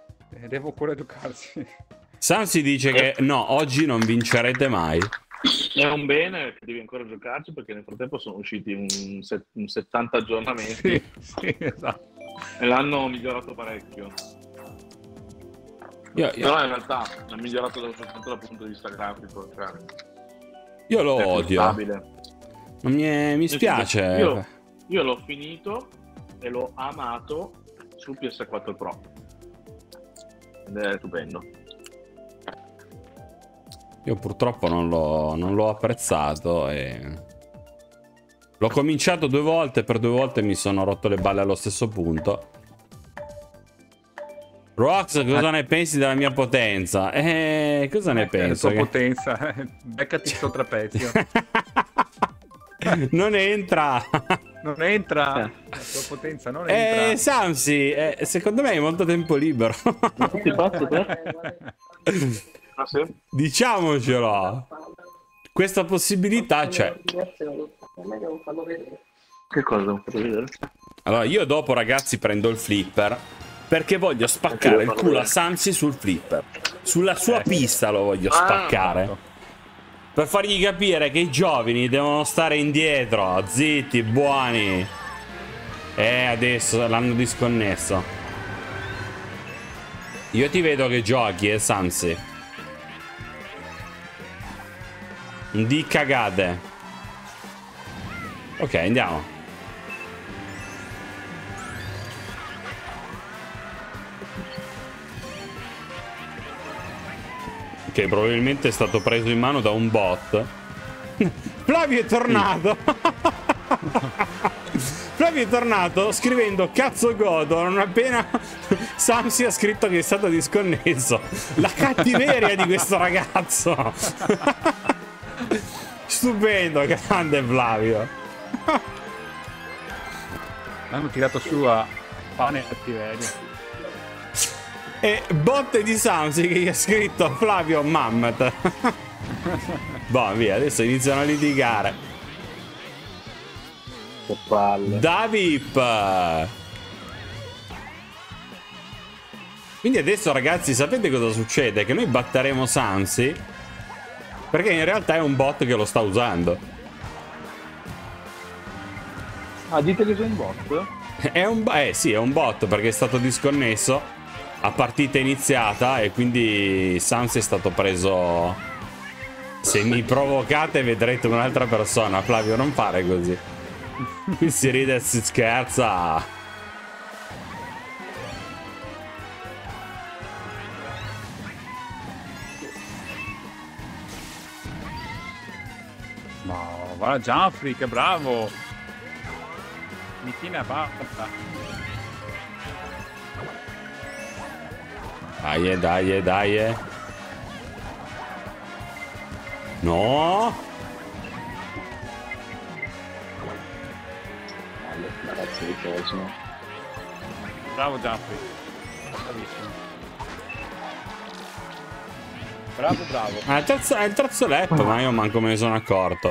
Sam si dice che no, oggi non vincerete mai. È un bene che devi ancora giocarci, perché nel frattempo sono usciti un 70 aggiornamenti. Sì, esatto. E l'hanno migliorato parecchio. Però in realtà l'ha migliorato soltanto dal punto di vista grafico. Cioè, io lo odio. Stabile. Non mi spiace. Io l'ho finito e l'ho amato su PS4 Pro. Ed è stupendo. Io purtroppo non l'ho apprezzato e l'ho cominciato 2 volte, per 2 volte mi sono rotto le balle allo stesso punto. Rox, cosa ne pensi della mia potenza? Cosa ne penso? La tua potenza, beccati il sotrapezio. Non entra. Non entra. La tua potenza non entra. Samsi, secondo me hai molto tempo libero. Ti faccio te? Ah, sì? Diciamocelo. Questa possibilità c'è. Che cosa devo far vedere? Allora, io dopo, ragazzi, prendo il flipper perché voglio spaccare il culo a Samsi sul flipper. Sulla sua pista lo voglio spaccare. Per fargli capire che i giovani devono stare indietro, zitti, buoni. Adesso l'hanno disconnesso. Io ti vedo che giochi, Samsi. Di cagate. Ok, andiamo. Che probabilmente è stato preso in mano da un bot. Flavio è tornato. Flavio è tornato scrivendo cazzo godo non appena Samsi ha scritto che è stato disconnesso. La cattiveria di questo ragazzo. Stupendo, grande Flavio. L'hanno tirato su a pane e cattiveria. E botte di Samsi che gli ha scritto Flavio Mammet. Boh, via, adesso iniziano a litigare. Che palle. Davip. Quindi adesso, ragazzi, sapete cosa succede? Che noi batteremo Samsi perché in realtà è un bot che lo sta usando. Ah, dite che sei un bot? Sì, è un bot perché è stato disconnesso a partita iniziata e quindi Samsi è stato preso. Se mi provocate vedrete un'altra persona. Flavio, non fare così. Qui si ride e si scherza. No, guarda Gianfri, che bravo. Mi tiene a basta. Dai. No. Ragazzi, di coso. Bravo Gianfri. Bravissimo. Bravo. È il terzo lap, ma io manco me ne sono accorto.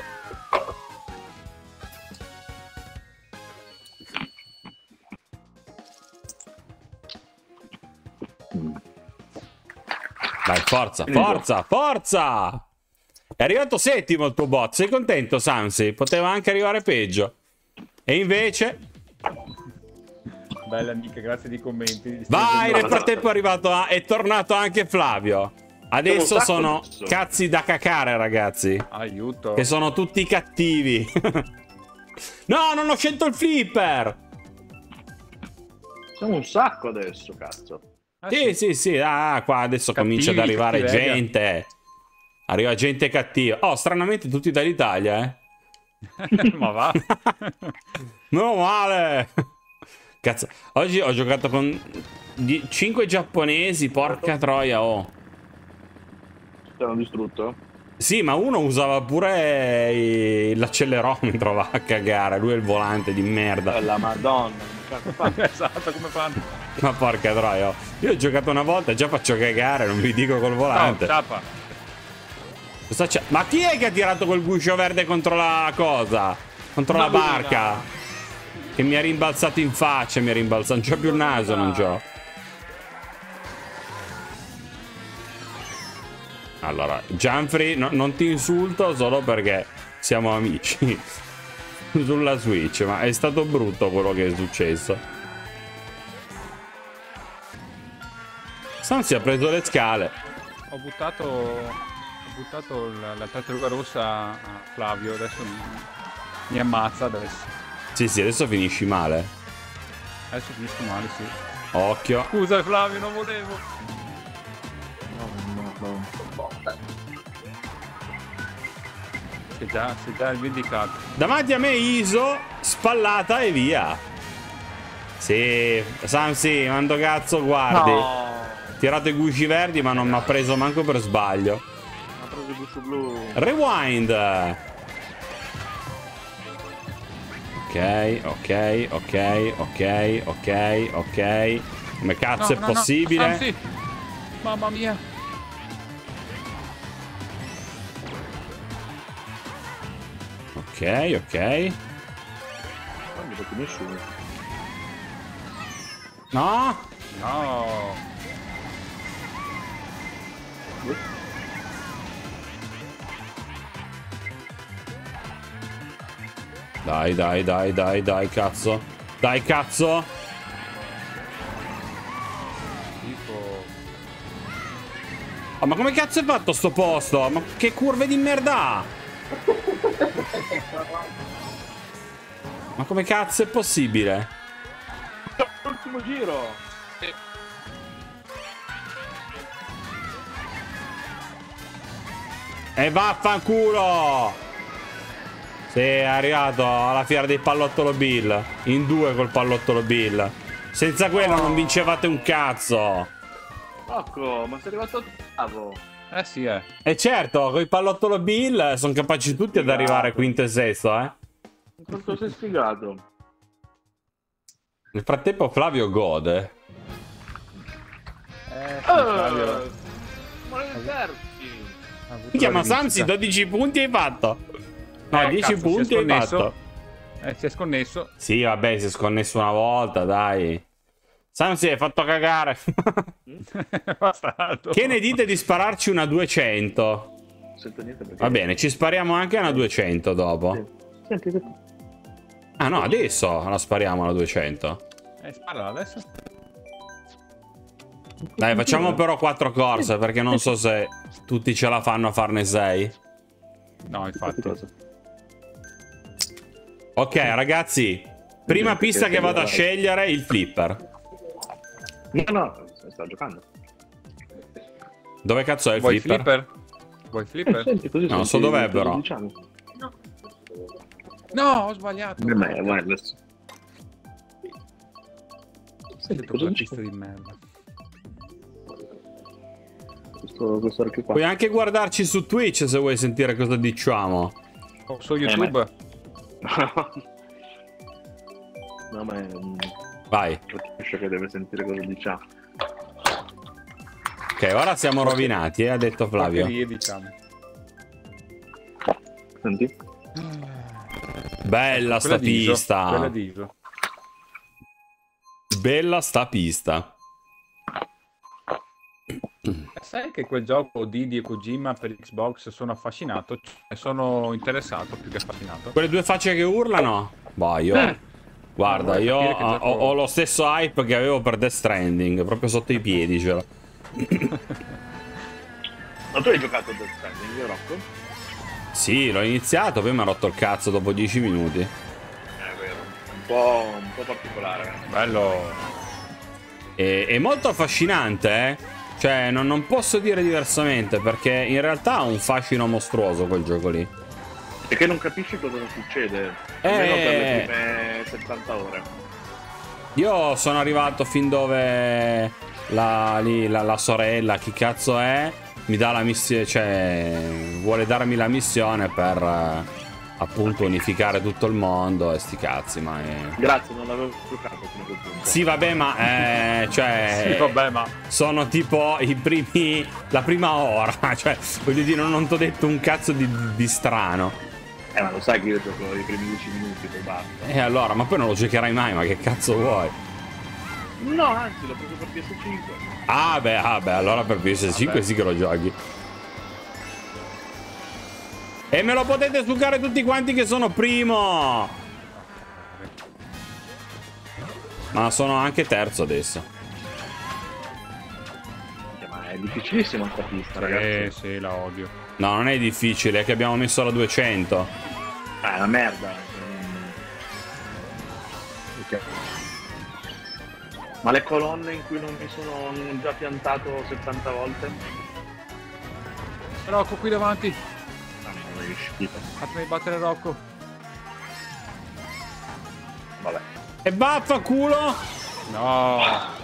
Dai, forza! È arrivato settimo il tuo bot. Sei contento, Samsi? Poteva anche arrivare peggio. E invece... Bella Nick, grazie dei commenti. Vai, nel frattempo è tornato anche Flavio. Adesso sono cazzi da cacare, ragazzi. Aiuto. Che sono tutti cattivi. No, non ho scelto il flipper. Siamo un sacco adesso, cazzo. Sì. Qua adesso comincia ad arrivare gente. Arriva gente cattiva. Oh, stranamente tutti dall'Italia, Ma va. Meno male. Cazzo, oggi ho giocato con 5 giapponesi, porca troia, oh. Ti hanno distrutto? Sì, ma uno usava pure l'accelerometro, va a cagare. Lui è il volante di merda. La madonna. Esatto, come fanno? Ma porca troia, oh. Io ho giocato una volta e già faccio cagare, non vi dico col volante. No, ciapa. Ma chi è che ha tirato quel guscio verde contro la cosa? Contro la barca. Che mi ha rimbalzato in faccia, mi ha rimbalzato. Non c'ho più il naso, non c'ho. Allora, Gianfrey, non ti insulto solo perché siamo amici sulla Switch, ma è stato brutto quello che è successo. Sansi ha preso le scale. Ho buttato la tartaruga rossa a Flavio, adesso mi ammazza adesso. Sì, adesso finisci male. Adesso finisco male, sì. Occhio. Scusa Flavio, non volevo. Sei già vendicato. Davanti a me Iso, spallata e via. Sì, Samsi, mando cazzo, guardi. No. Tirato i gusci verdi, ma non mi ha preso manco per sbaglio. Ha preso il guscio blu. Rewind. Ok. Come cazzo è possibile? No. Samsi. Mamma mia. Ok. Non mi tocca nessuno. No. Dai, cazzo. Dai, cazzo. Oh, ma come cazzo è fatto sto posto? Ma che curve di merda! Ma come cazzo è possibile? L'ultimo giro. E vaffanculo! Sì, è arrivato alla fiera dei pallottolo Bill. In 2 col pallottolo Bill. Senza quello non vincevate un cazzo. Ecco, ma sei arrivato ottavo. Sì, E certo, con il pallottolo Bill sono capaci tutti ad arrivare quinto e sesto, eh. Quanto sei sfigato. Nel frattempo Flavio gode. Flavio. Maledetti. Si chiama Samsi, 12 punti hai fatto. No, 10 cazzo, punti si è hai sconnesso. fatto. Si è sconnesso. Sì, vabbè, si è sconnesso una volta, dai. Samsi, hai fatto cagare. Bastardo. Che ne dite di spararci una 200? Sento niente perché... Va bene, ci spariamo anche una 200 dopo. Senti. Ah no, adesso la spariamo alla 200. Spara adesso. Dai, facciamo però 4 corse, perché non so se tutti ce la fanno a farne 6. No, infatti. Ok, ragazzi, prima pista che vado a scegliere, il flipper. No, sta giocando. Dove cazzo è il Vuoi flipper? Vuoi flipper? Senti, così No, so dov'è però. Diciamo. No, ho sbagliato. Per me è wireless. Senti, cosa pista di merda. Questo orecchio qua. Puoi anche guardarci su Twitch se vuoi sentire cosa diciamo. O su YouTube. No, ma è... Vai. Capisce che deve sentire cosa diciamo. Ok, ora siamo rovinati, ha detto Flavio. Porcherie, diciamo. Senti? Bella sta pista. Quella di Iso. Bella sta pista. Sai che quel gioco Didi e Kojima per Xbox sono affascinato? Cioè, sono interessato più che affascinato. Quelle due facce che urlano? Boh, io... Guarda, io ho lo stesso hype che avevo per Death Stranding, proprio sotto i piedi ce l'ho. Ma tu hai giocato Death Stranding, Rocco? Sì, l'ho iniziato, poi mi ha rotto il cazzo dopo 10 minuti. È vero, un po' particolare. Bello. È molto affascinante, eh? Cioè, non posso dire diversamente, perché in realtà ha un fascino mostruoso quel gioco lì. Perché non capisci cosa succede, almeno per le prime 70 ore. Io sono arrivato fin dove la sorella, chi cazzo è, mi dà la missione, cioè vuole darmi la missione per appunto unificare tutto il mondo e sti cazzi, ma Grazie, non l'avevo giocato fino a quel punto. sì, vabbè, ma cioè Sì, vabbè, ma sono tipo la prima ora, cioè voglio dire, non t'ho detto un cazzo di strano. Ma lo sai che io gioco i primi 10 minuti, poi basta. Allora, ma poi non lo giocherai mai, ma che cazzo vuoi? No, anzi, l'ho preso per PS5. Ah beh, allora per PS5 Vabbè. sì che lo giochi. E me lo potete succare tutti quanti che sono primo! Ma sono anche terzo adesso. Ma è difficilissima sta pista, ragazzi. Sì, la odio. No, non è difficile, è che abbiamo messo la 200. È una merda. Ok. Ma le colonne in cui non mi sono già piantato 70 volte? Rocco qui davanti. No, che schifo. Fatemi battere Rocco. Vabbè. E vaffanculo! No.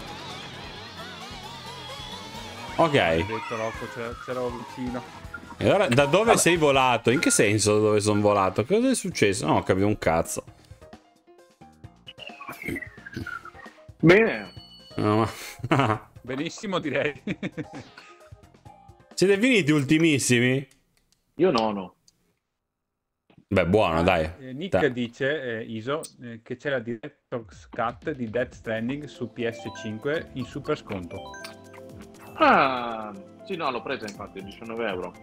Ok. Ho detto Rocco, c'ero vicino. E allora, da dove sei volato? In che senso da dove sono volato? Cosa è successo? No, ho capito un cazzo. Bene. No, ma... Benissimo, direi. Siete finiti ultimissimi? Io no. Beh, buono, dai. Nick Dai. dice, Iso, che c'è la Director's Cut di Death Stranding su PS5 in super sconto. Ah, sì, no, l'ho presa infatti, a 19 euro.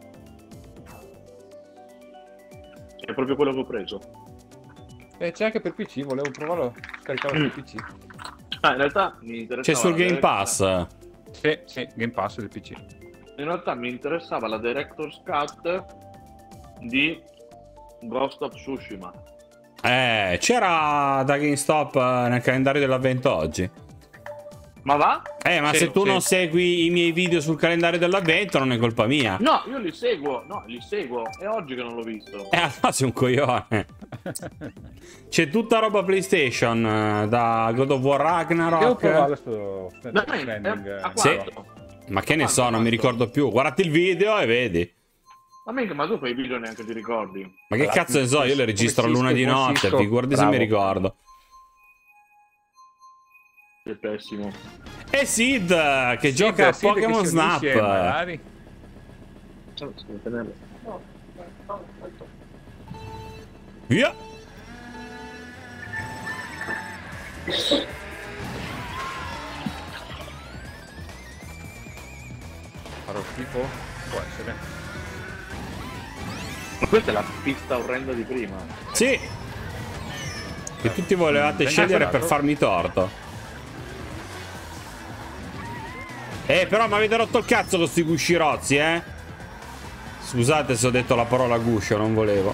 È proprio quello che ho preso. C'è anche per PC, volevo provarlo a scaricarlo su PC. Ah, in realtà mi interessava... C'è sul la Game Pass. Sì, Game Pass del PC. In realtà mi interessava la Director's Cut di Ghost of Tsushima. C'era da GameStop nel calendario dell'avvento oggi. Ma va? Ma Sì, se tu sì. non segui i miei video sul calendario dell'avvento non è colpa mia. No, io li seguo. No, li seguo. È oggi che non l'ho visto. Allora sei un coglione. C'è tutta roba PlayStation, da God of War Devo Ragnarok. provarlo sto Dai, Stranding. a Sì. quanto? Ma che ne Quanto, so, non mi quanto? ricordo più. Guardati il video e vedi. Ma mica, ma tu fai i video neanche ti ricordi. Ma che cazzo ne so, io le registro a luna di notte, figurati se mi ricordo. Che pessimo. E Sid, che gioca a Sid, Pokémon che si unisce, Snap. magari. Devo tenerlo. Via. Farò schifo? Può essere. Ma questa è la pista orrenda di prima. Sì. Che tutti volevate Ben scegliere per calcolato. farmi torto. Però mi avete rotto il cazzo con sti guscirozzi, eh? Scusate se ho detto la parola guscio, non volevo.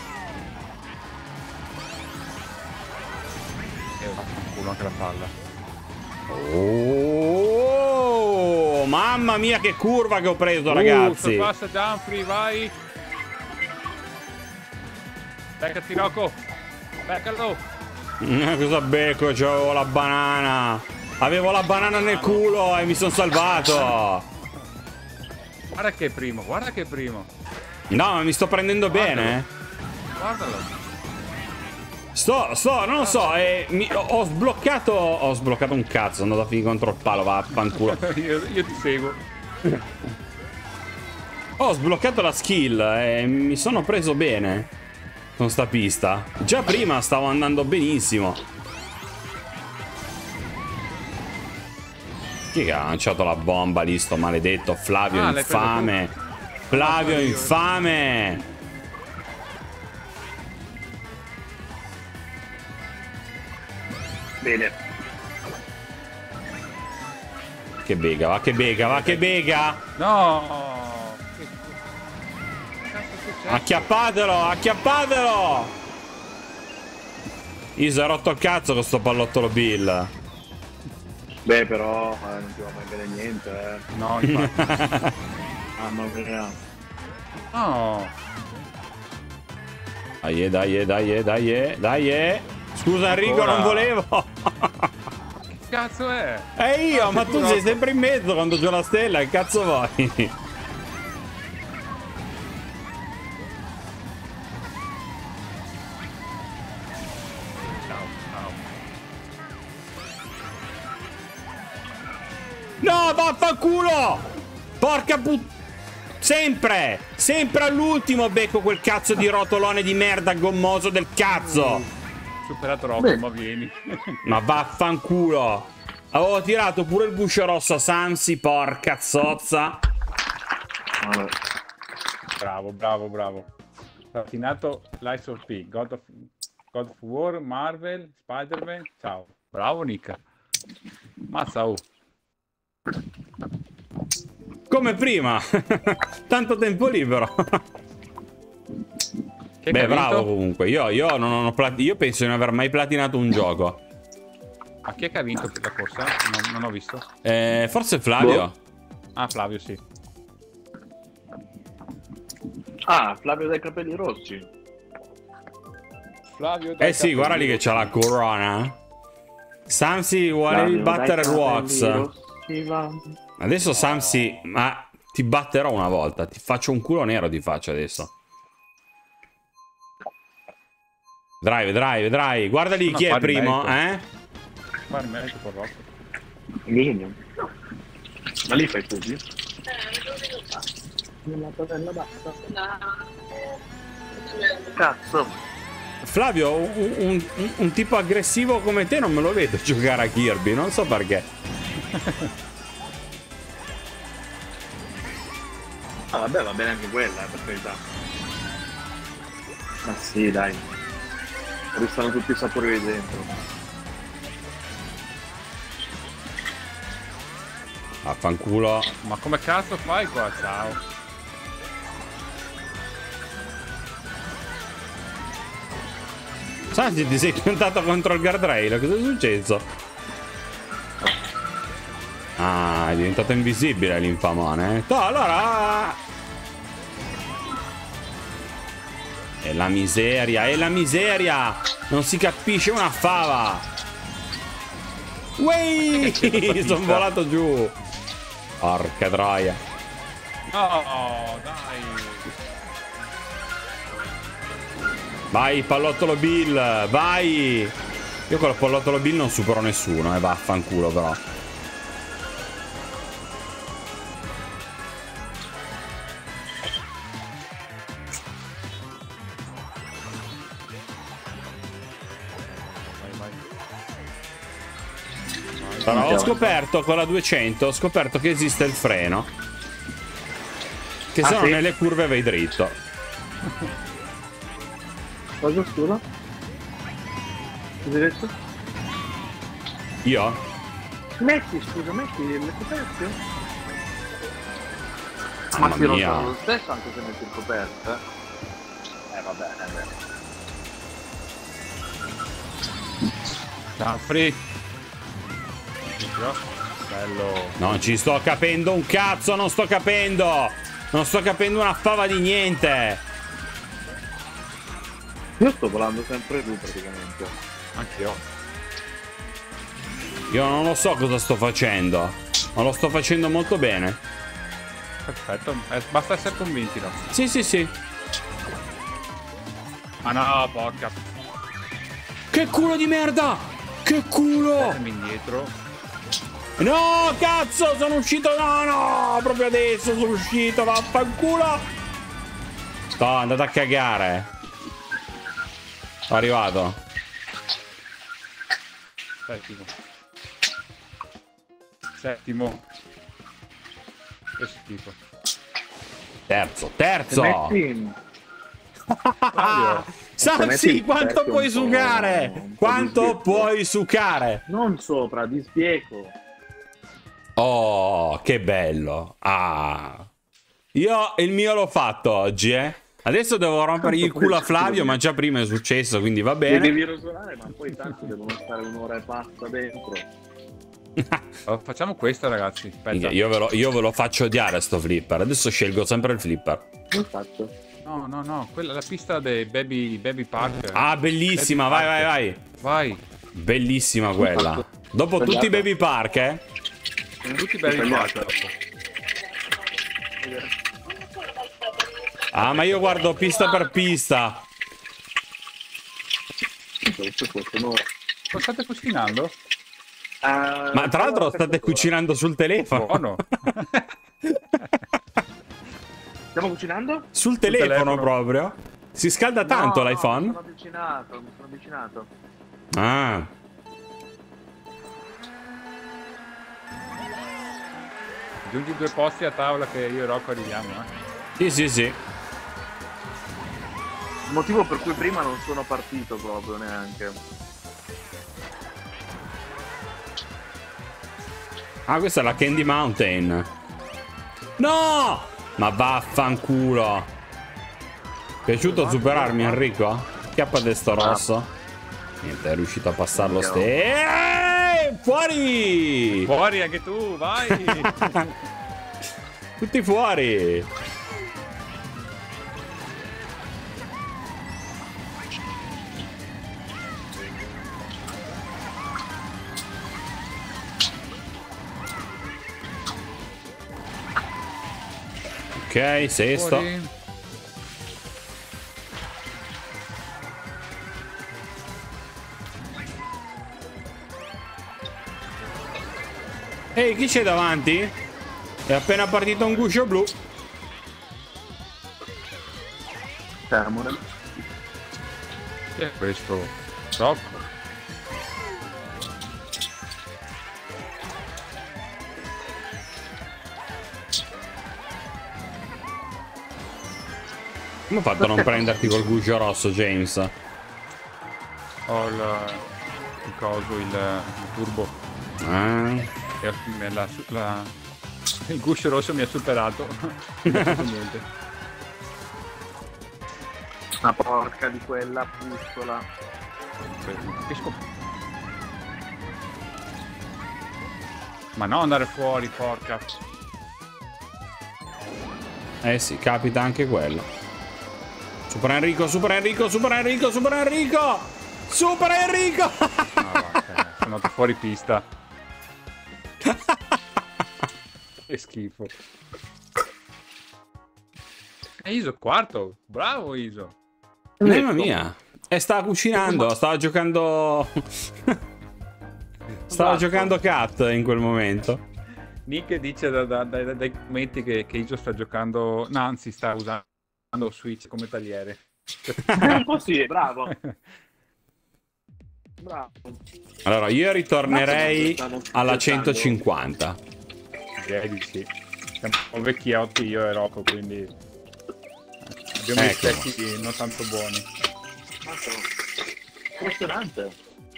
Ho fatto un culo anche la palla. Oh, mamma mia che curva che ho preso, ragazzi. Passa Dumfries, vai. Beccati Rocco. Beccalo. Cosa becco? C'avevo la banana. Avevo la banana nel culo e mi sono salvato. Guarda che è primo, guarda che è primo. No, ma mi sto prendendo bene. Guardalo. Non lo so, ho sbloccato un cazzo, sono andato a finire contro il palo, vaffanculo. io ti seguo. Ho sbloccato la skill e mi sono preso bene con sta pista. Già prima stavo andando benissimo. Chi ha lanciato la bomba lì, sto maledetto Flavio l'hai infame. Flavio No, io. infame. Bene. Che bega, va che bega, va che bega. No. Che cazzo è successo? Acchiappatelo. Iso ha rotto il cazzo con sto pallottolo Bill. Beh, però non ti va mai bene niente, eh. No, infatti. Mamma mia. No. Dai. Scusa Enrico, Ancora? non volevo. Che cazzo è? E io, ma tu sei Rocco. sempre in mezzo quando c'ho la stella, che cazzo vuoi? No, vaffanculo! Porca Sempre! Sempre all'ultimo becco quel cazzo di rotolone di merda gommoso del cazzo! Superato Rocco, ma vieni. Ma vaffanculo! Avevo tirato pure il guscio rosso a Samsi, porca zozza! Bravo, bravo, bravo. Platinato Lies of P, God of War, Marvel, Spider-Man. Ciao. Bravo Nick. Mazza, oh. Come prima! Tanto tempo libero! Che Beh, ha bravo vinto? comunque. Io non ho io penso di non aver mai platinato un gioco. Ma chi è che ha vinto questa corsa? Non ho visto. Forse Flavio. Ah, Flavio, sì. Ah, Flavio dai capelli rossi. Flavio Eh sì, guarda lì che c'ha la corona. Samsi, volevi Flavio, battere dai Ruox. capelli rossi, va. Adesso Samsi, ma ti batterò una volta. Ti faccio un culo nero, ti faccio adesso. Vedrai, vedrai, vedrai. Guarda lì chi è il primo, Fare merito con Rocco. Bisogna. Ma lì fai così? Cazzo. Flavio, un tipo aggressivo come te non me lo vedo giocare a Kirby, non so perché. Ah, vabbè, va bene anche quella, per carità. Ma sì, dai. Restano tutti i sapori lì dentro. Affanculo. Ma come cazzo fai qua? Ciao. Samsi, ti sei piantato contro il guardrail, cosa è successo? Ah, è diventato invisibile l'infamone. No, allora... È la miseria, è la miseria! Non si capisce una fava! Ueii! Sono volato giù! Porca troia! No, dai. Vai, pallottolo Bill, vai! Io con il pallottolo Bill non supero nessuno, vaffanculo però. Però ho scoperto con la 200, ho scoperto che esiste il freno. Che se no sì? nelle curve vai dritto. Cosa scusa? Cosa hai detto? Io? Metti, scusa, metti le coperte? Mamma Ma si mia. rotono lo stesso anche se metti il coperto, va bene, Ciao, Free. Bello. Non ci sto capendo un cazzo, non sto capendo! Non sto capendo una fava di niente! Io sto volando sempre giù praticamente. Anch'io. Io non lo so cosa sto facendo. Ma lo sto facendo molto bene. Perfetto. Basta essere convinti, no? Sì, sì, sì. Ah no, porca. Che culo di merda! Che culo! Fermi indietro. No, cazzo, sono uscito. No, no, proprio adesso sono uscito. Vaffanculo. Sto andato a cagare. Sono arrivato. Settimo. Settimo. Che schifo. Terzo, terzo. Metti... Samsi, quanto un puoi po', sucare? un po' Quanto di sbirro. puoi sucare? Non sopra, di spieco. Oh, che bello. Ah. Io il mio l'ho fatto oggi, Adesso devo rompergli il culo a Flavio, ma già prima è successo, quindi va Li bene. devi rosolare, ma poi tanto devono stare un'ora e passa dentro. Oh, facciamo questo, ragazzi. Aspetta. Io ve lo faccio odiare sto flipper. Adesso scelgo sempre il flipper. Infatti. No, no, no. Quella è la pista dei Baby Park. Ah, bellissima, Baby vai, Park. vai, vai. Vai. Bellissima quella. Dopo tutti i Baby Park, Tutti Baby Park. Ah, ma io guardo pista per pista. Lo state cucinando? Ma tra l'altro state cucinando sul telefono. Buono. Stiamo cucinando? Sul telefono proprio. Si scalda tanto l'iPhone? Mi sono avvicinato. Ah. Aggiungi 2 posti a tavola che io e Rocco arriviamo, Sì, sì, sì. Il motivo per cui prima non sono partito proprio neanche. Ah, questa è la Candy Mountain. No! Ma vaffanculo. Piaciuto superarmi, Enrico? Chiappa de sto rosso. Niente, è riuscito a passarlo fuori! Fuori anche tu, vai! Tutti fuori! Ok, sesto. Fuori. Ehi, chi c'è davanti? È appena partito un guscio blu. Termine. Chi è questo? Rocco? Come ho fatto a non prenderti col guscio rosso, James? Ho il coso, il turbo. Ah. Il guscio rosso mi ha superato. Non ho fatto niente. Una porca di quella puzzola. Non capisco. Ma no, andare fuori, porca. Eh sì, capita anche quello. Super Enrico, Super Enrico, Super Enrico, Super Enrico! Super Enrico! Ah, sono andato fuori pista. Che schifo. Iso quarto, bravo Iso. Mamma mia. E stava cucinando, stava giocando... stava giocando Cat in quel momento. Nick dice dai commenti che Iso sta giocando, no, anzi sta usando Switch come tagliere. Un po' sì, bravo. Bravo. Allora, io ritornerei alla 150. Direi di sì. Siamo vecchiotti io e Rocco, quindi abbiamo Ecco. effetti non tanto buoni. Impressionante.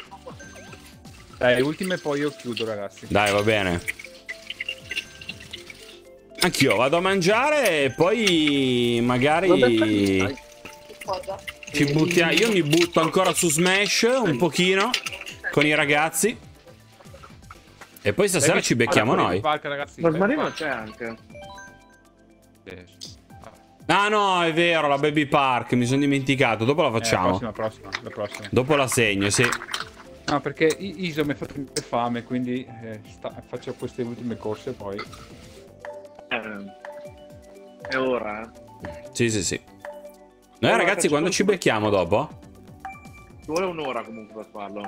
Dai, ultime poi io chiudo, ragazzi. Dai, va bene. Anch'io vado a mangiare e poi magari ci buttiamo. Io mi butto ancora su Smash un pochino con i ragazzi. E poi stasera ci becchiamo noi. Ragazzi, Rosmarino c'è anche. Ah no, è vero, la Baby Park, mi sono dimenticato. Dopo la facciamo. La prossima. Dopo la segno, sì. No, perché Iso mi ha fatto venire fame, quindi faccio queste ultime corse poi. È ora, Sì, sì, sì. Noi ragazzi, quando ci becchiamo dopo? Ci vuole un'ora comunque per farlo.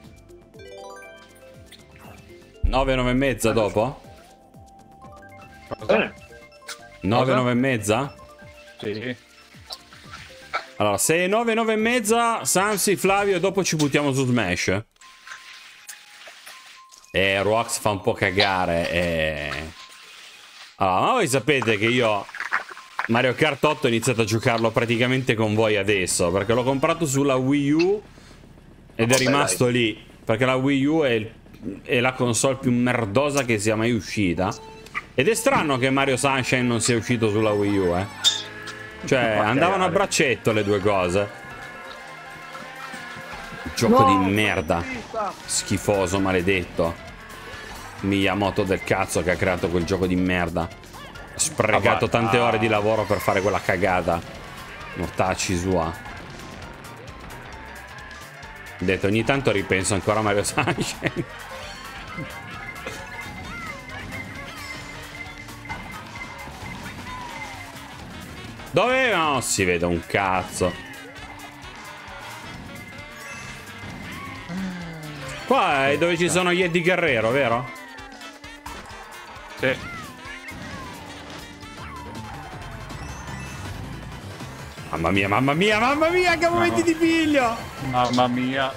9, 9 e mezza dopo? Cosa? 9, 9 e mezza? Sì. Allora, se è 9, 9 e mezza, Samsi, Flavio, dopo ci buttiamo su Smash. Roax fa un po' cagare. Allora, ma voi sapete che io Mario Kart 8 ho iniziato a giocarlo praticamente con voi adesso, perché l'ho comprato sulla Wii U ed è rimasto lì, perché la Wii U è la console più merdosa che sia mai uscita. Ed è strano che Mario Sunshine non sia uscito sulla Wii U, Cioè, andavano a braccetto le due cose. Gioco di merda. Schifoso, maledetto. Miyamoto del cazzo che ha creato quel gioco di merda. Ha sprecato tante ore di lavoro per fare quella cagata. Mortacci sua. Detto, ogni tanto ripenso ancora a Mario Sunshine. Dove? No, si vede un cazzo. Qua è dove ci sono gli Eddie Guerrero, vero? Sì. Mamma mia, mamma mia, mamma mia, che momenti di figlio! Mamma mia.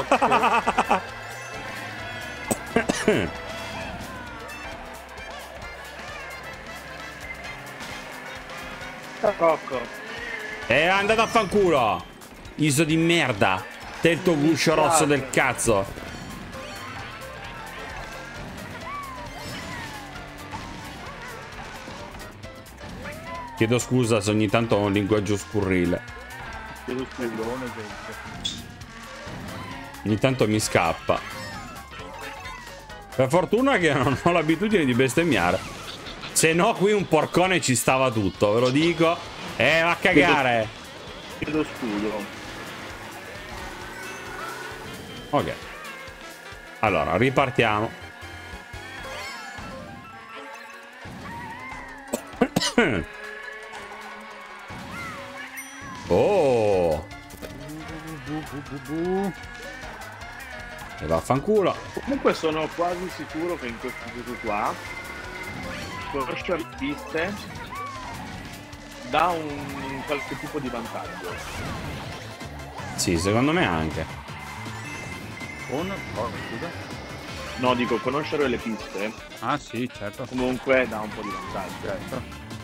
Rocco. È andato a fanculo! Iso di merda! Te il tuo guscio rosso del cazzo! Chiedo scusa se ogni tanto ho un linguaggio scurrile. Chiedo scusa. Ogni tanto mi scappa. Per fortuna che non ho l'abitudine di bestemmiare. Se no qui un porcone ci stava tutto, ve lo dico. Va a cagare. Chiedo scudo. Ok. Allora, ripartiamo. Oh! E vaffanculo. Comunque sono quasi sicuro che in questo gioco qua conoscere le piste dà un qualche tipo di vantaggio. Sì, secondo me anche. Con... Oh, scusa. No, dico, conoscere le piste Ah sì, certo. comunque dà un po' di vantaggio. Certo.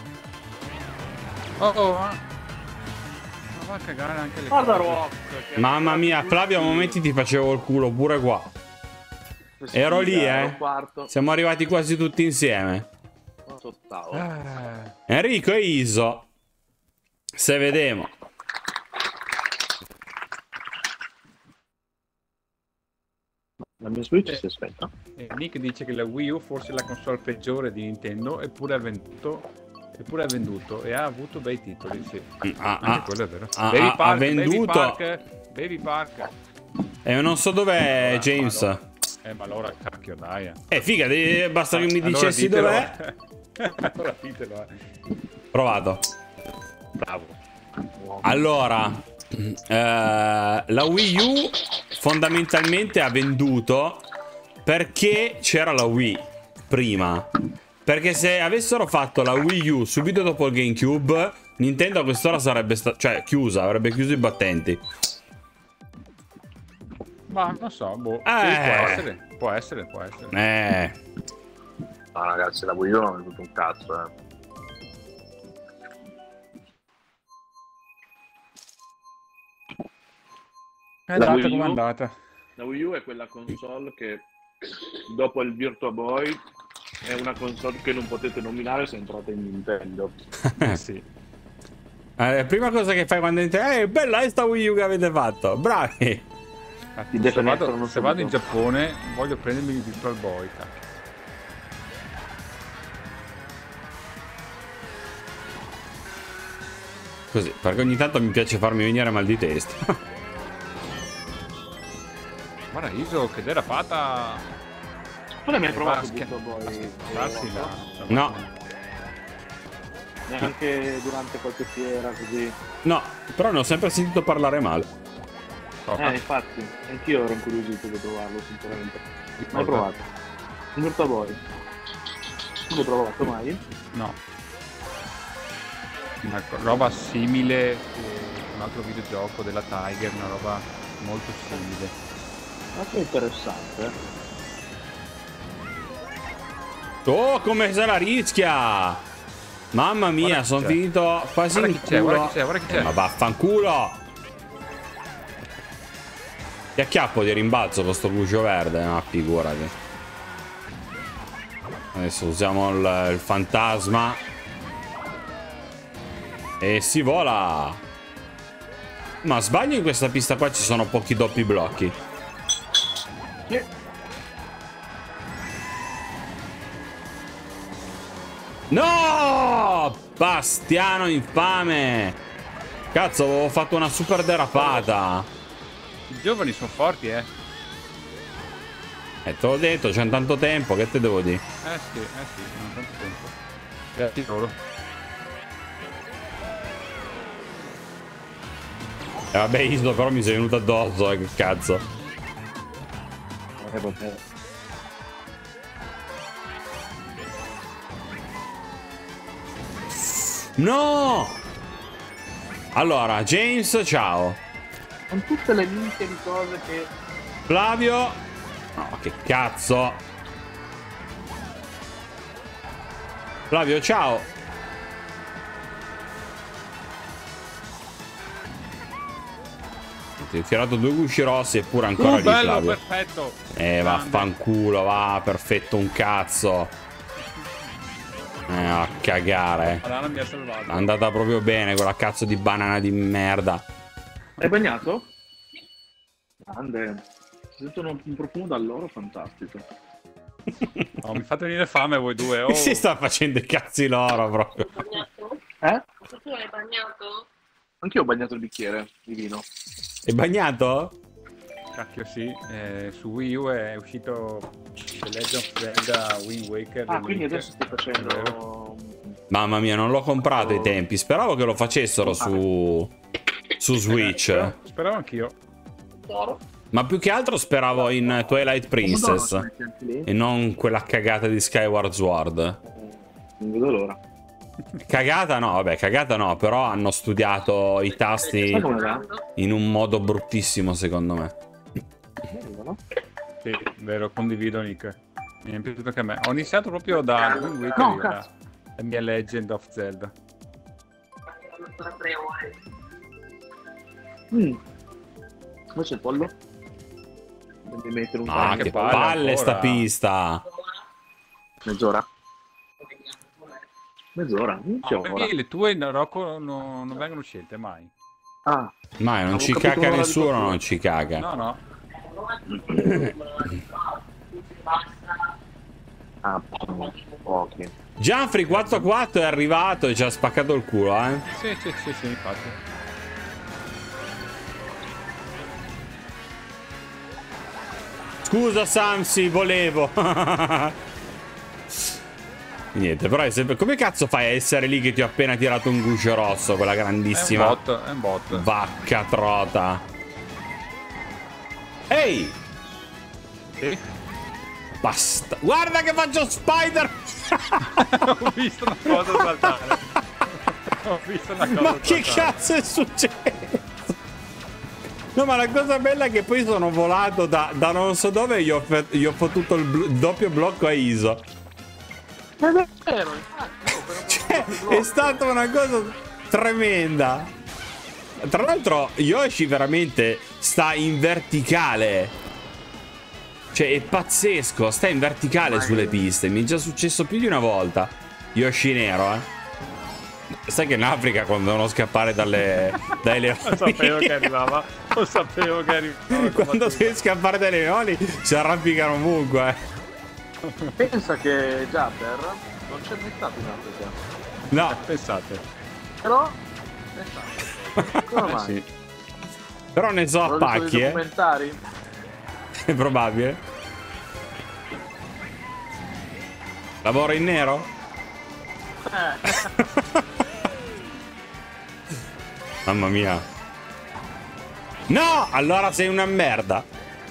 Oh, ma va a cagare anche le Guarda cose. Rock. che Mamma mia, tutti- Flavio, a momenti ti facevo il culo pure qua. Sì, Ero lì, ero quarto. Siamo arrivati quasi tutti insieme. Ottavo. Enrico e Iso. Se vedemo. La mia Switch si aspetta. E Nick dice che la Wii U forse è la console peggiore di Nintendo, eppure ha venduto e ha avuto bei titoli, sì. Anche quello è vero. Ha venduto. Baby Park. E non so dov'è James. Ma allora cacchio, dai. Figa, basta che mi Allora dicessi ditelo. dov'è. Allora ditelo. Provato. Bravo. Allora, la Wii U fondamentalmente ha venduto perché c'era la Wii prima. Perché se avessero fatto la Wii U subito dopo il GameCube, Nintendo a quest'ora sarebbe stata, cioè, chiusa, avrebbe chiuso i battenti. Ma non so, boh. Sì, può essere. No ragazzi, la Wii U non è tutto un cazzo, È La andata Wii U? come è andata. La Wii U è quella console che dopo il Virtua Boy è una console che non potete nominare se entrate in Nintendo. Sì. Prima cosa che fai quando entri, bella è sta Wii U che avete fatto, bravi. Se vado in Giappone voglio prendermi il Virtual Boy, cacchio. Così, perché ogni tanto mi piace farmi venire mal di testa. Guarda Iso che era fatta. Tu l'hai mai E provato va a il Virtua Boy? Darsi la... No, Neanche durante qualche fiera così. no, però ne ho sempre sentito parlare male. Infatti, anch'io ero incuriosito di provarlo, sinceramente. Mai Cosa? provato. Il Virtua Boy. Tu l'hai provato mai? No. Una roba simile un altro videogioco della Tiger, una roba molto simile. Ma che interessante. Oh, come se la rischia! Mamma mia, Guarda chi sono c'è. finito quasi Guarda in chi c'è, culo. guarda chi c'è, guarda chi c'è. Ma vaffanculo! Ti acchiappo di rimbalzo con sto guscio verde, no, figurati. Adesso usiamo il fantasma. E si vola! Ma sbaglio, in questa pista qua ci sono pochi doppi blocchi. No! Bastiano infame! Cazzo, avevo fatto una super derapata. I giovani sono forti, Te l'ho detto, c'è tanto tempo, che te devo dire? sì, non tanto tempo. Grazie loro. Vabbè, Iso, però mi sei venuto addosso, che cazzo. No! Allora, James, ciao. Con tutte le minchie di cose che... Flavio. No, che cazzo. Flavio, ciao. Ti ho tirato 2 gusci rossi eppure ancora lì, bello, Flavio. perfetto. Vaffanculo, va, perfetto un cazzo. A cagare. Allora mi ha salvato. È andata proprio bene quella cazzo di banana di merda. Hai bagnato? Grande. Si sente un profumo dall'oro fantastico. Oh, mi fate venire fame voi due. Oh. Si sta facendo i cazzi loro proprio. Bagnato? Eh? Tu hai bagnato? Anch'io ho bagnato il bicchiere di vino. È bagnato? Cacchio sì, su Wii U è uscito The Legend of Zelda Wind Waker. Ah, quindi remake. adesso stai facendo... Mamma mia, non l'ho comprato ai tempi. Speravo che lo facessero su Switch. Speravo anch'io. Toro? Ma più che altro speravo in Twilight Princess e non quella cagata di Skyward Sword. Non vedo l'ora. Cagata no, vabbè, cagata no, però hanno studiato i tasti Sai come va? in un modo bruttissimo secondo me. Arrivano. Sì, vero, condivido Nick. Mi è piaciuto anche a me. Ho iniziato proprio da Wind Waker, No, la cazzo. mia Legend of Zelda. Ancora 3 ore. Come c'è il pollo? Devi mettere un Ah, che che palle palle ancora. sta pista. Mezz'ora? Mezz'ora? Minchia ora. Perché le tue in Rocco non vengono scelte mai? Ah, Ma non Avevo ci capito caga un'ora di nessuno, qualcuno. non ci caga. No, no. ah, pochi. Gianfri 44 è arrivato e ci ha spaccato il culo, eh. Sì, infatti. Scusa Samsi, volevo. Niente, però è sempre... Come cazzo fai a essere lì che ti ho appena tirato un guscio rosso, quella grandissima È un bot. vacca trota? Ehi! Sì. Basta. Guarda che faccio Spider! Ho visto una cosa saltare. Ho visto una cosa Ma che saltare. cazzo è successo? No, ma la cosa bella è che poi sono volato da non so dove e gli ho fottuto il doppio blocco a Iso. È vero, infatti. Cioè, è stata una cosa tremenda. Tra l'altro, Yoshi veramente sta in verticale. Cioè, è pazzesco. Sta in verticale sulle piste. Mi è già successo più di una volta. Yoshi nero, eh. Sai che in Africa quando devono scappare dai leoni. Lo sapevo che arrivava. Lo sapevo che arrivava. Quando devi scappare dai leoni si arrampicano ovunque, eh. Pensa che Jabber non c'è mai stato in Africa. No, Pensate. Però è stato. Come mai? Sì. però ne so a Ho visto dei pacchi, documentari? È probabile. Lavoro in nero? Mamma mia. No! Allora sei una merda.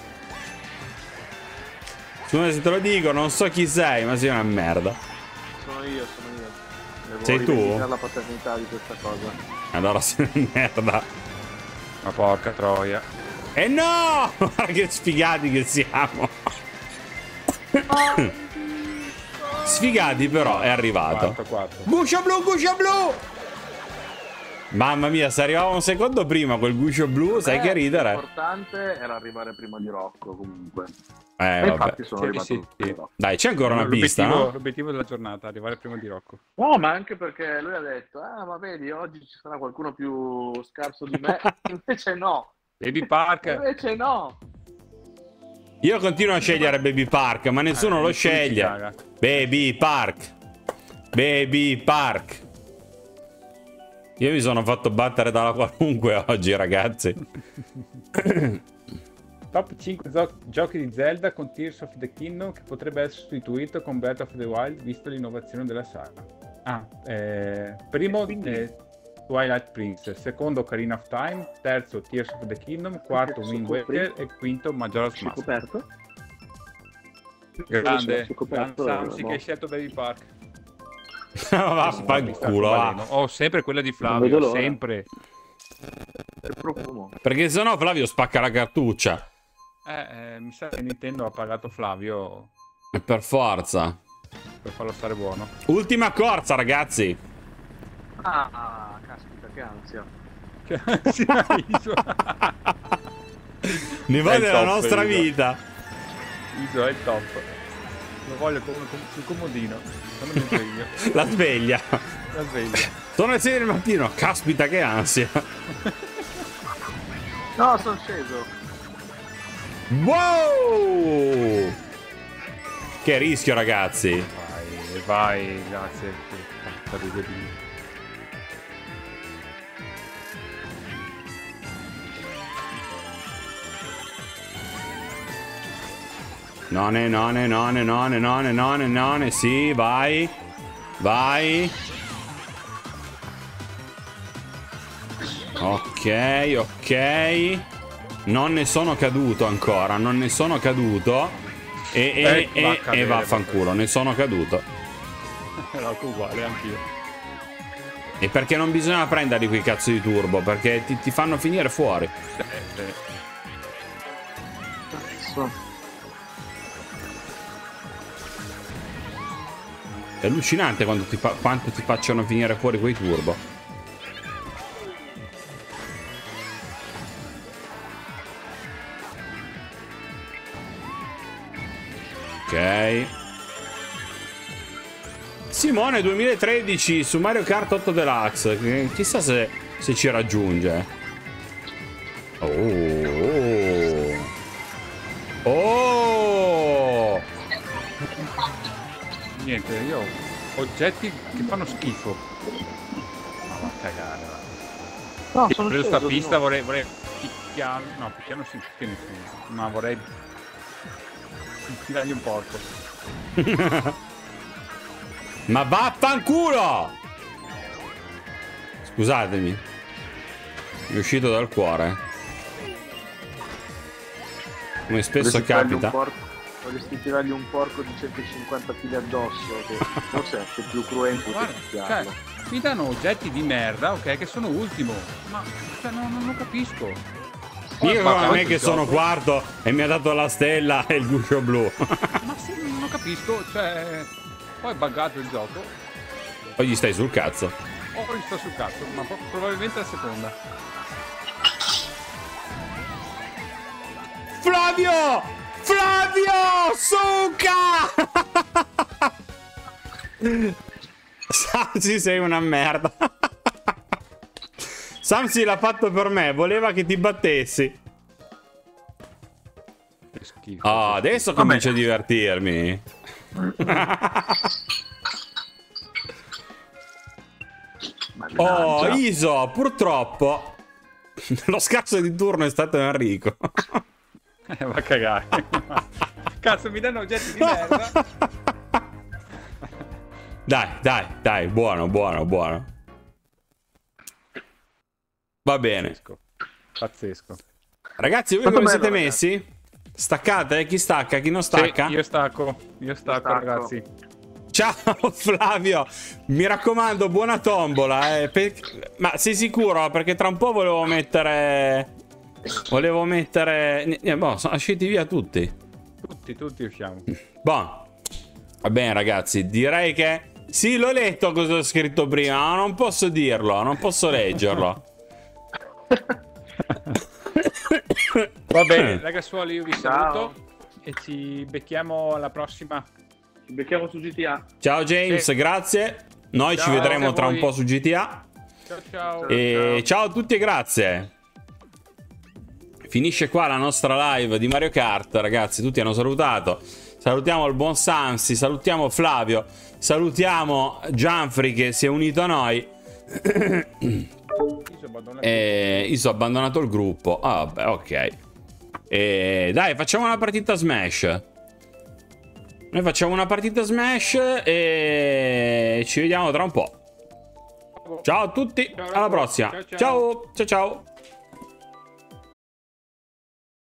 Scusa se te lo dico, non so chi sei, ma sei una merda. Sono io. Devo Sei tu? rivendicare la paternità di questa cosa. Allora sei una merda. Ma porca troia. E no! Guarda che sfigati che siamo. Sfigati però, è arrivato. Quarto. Guscio blu, guscio blu! Mamma mia, se arrivava un secondo prima quel guscio blu, sai che ridere. L'importante era arrivare prima di Rocco, comunque. E Vabbè. infatti sono Sì, arrivato sì, prima di sì. Rocco. Dai, c'è ancora una pista, no? L'obiettivo della giornata, arrivare prima di Rocco. No, ma anche perché lui ha detto, ma vedi, oggi ci sarà qualcuno più scarso di me. Invece no. Baby Park. Invece no. Io continuo a scegliere Baby Park, ma nessuno lo nessuno ci sceglie. caga. Baby Park. Baby Park. Io mi sono fatto battere dalla qualunque oggi, ragazzi. Top 5 giochi di Zelda con Tears of the Kingdom che potrebbe essere sostituito con Breath of the Wild visto l'innovazione della saga. Primo Twilight Princess, secondo Ocarina of Time, terzo Tears of the Kingdom, quarto Wind Waker e quinto Majora's Sei Mask. coperto? Grande, Sei coperto, Samsi no? che hai scelto Baby Park. Vaffanculo, va. Ho sempre quella di Non vedo Flavio, l'ora. sempre. Che profumo. Perché sennò Flavio spacca la cartuccia. Mi sa che Nintendo ha pagato Flavio Per forza. per farlo stare buono. Ultima corsa, ragazzi. Ah, caspita, che ansia. Sì, Iso. Ne È va il della top, nostra Iso. vita. Iso è il top. Lo voglio sul comodino. Quando mi sveglio. La sveglia. La sveglia. Sono le 6 del mattino. Caspita, che ansia. No, sono sceso. Wow! Che rischio, ragazzi. Vai, grazie. Cazzo di debili. None. Sì, vai. Vai. Ok. Non ne sono caduto ancora. Non ne sono caduto. E vaffanculo, ne sono caduto. No, uguale, anch'io. E perché non bisogna prenderli quei cazzo di turbo? Perché ti fanno finire fuori. Cazzo. È allucinante quanto ti facciano finire fuori quei turbo. Ok. Simone 2013 su Mario Kart 8 Deluxe. Chissà se ci raggiunge. Oh! Niente, io ho oggetti che fanno schifo. Ma va a cagare. No, sono Per sceso questa di pista nuovo. vorrei picchiare. No, picchiare non si picchia nessuno. Ma vorrei tirargli un porco. Ma vaffanculo! Scusatemi. Mi è uscito dal cuore. Come spesso capita. Vorresti tirargli un porco di 150 kg addosso, che forse è anche più cruento che Guarda, picchiarlo. cioè, mi danno oggetti di merda, ok, che sono ultimo. Ma cioè, non lo capisco. Io Ma come me oggi che sono gioco. quarto e mi ha dato la stella e il guscio blu. Ma sì, non lo capisco, cioè. Poi è buggato il gioco. Poi gli stai sul cazzo. O gli sto sul cazzo, ma probabilmente la seconda. Flavio! Suca! Samsi sei una merda. Samsi l'ha fatto per me, voleva che ti battessi. Che schifo. Oh, adesso comincio a divertirmi. Oh, Iso, purtroppo lo scarso di turno è stato Enrico. Va a cagare. Cazzo, mi danno oggetti di merda. Dai, buono. Va bene. Pazzesco. Ragazzi, voi Fatto come bello, siete ragazzi. messi? Staccate? Chi stacca? Chi non stacca? Sì, io stacco, ragazzi. Ciao Flavio, mi raccomando, buona tombola. Ma sei sicuro? Perché tra un po' volevo mettere... Boh, sono usciti via tutti. Tutti usciamo. Boh, va bene ragazzi, direi che... Sì, l'ho letto cosa ho scritto prima, ma non posso dirlo, non posso leggerlo. Va bene, ragazzuoli, io vi Ciao. saluto e ci becchiamo alla prossima. Ci becchiamo su GTA. Ciao James, Sì. grazie. Noi Ciao, ci vedremo grazie a tra un voi. po' su GTA. Ciao. E ciao a tutti e grazie. Finisce qua la nostra live di Mario Kart, ragazzi. Tutti hanno salutato. Salutiamo il buon Samsi, salutiamo Flavio, salutiamo Gianfri che si è unito a noi. Iso ha abbandonato il gruppo. Ah, vabbè, ok. Dai, facciamo una partita Smash. Noi facciamo una partita Smash e ci vediamo tra un po'. Ciao a tutti, alla prossima. Ciao.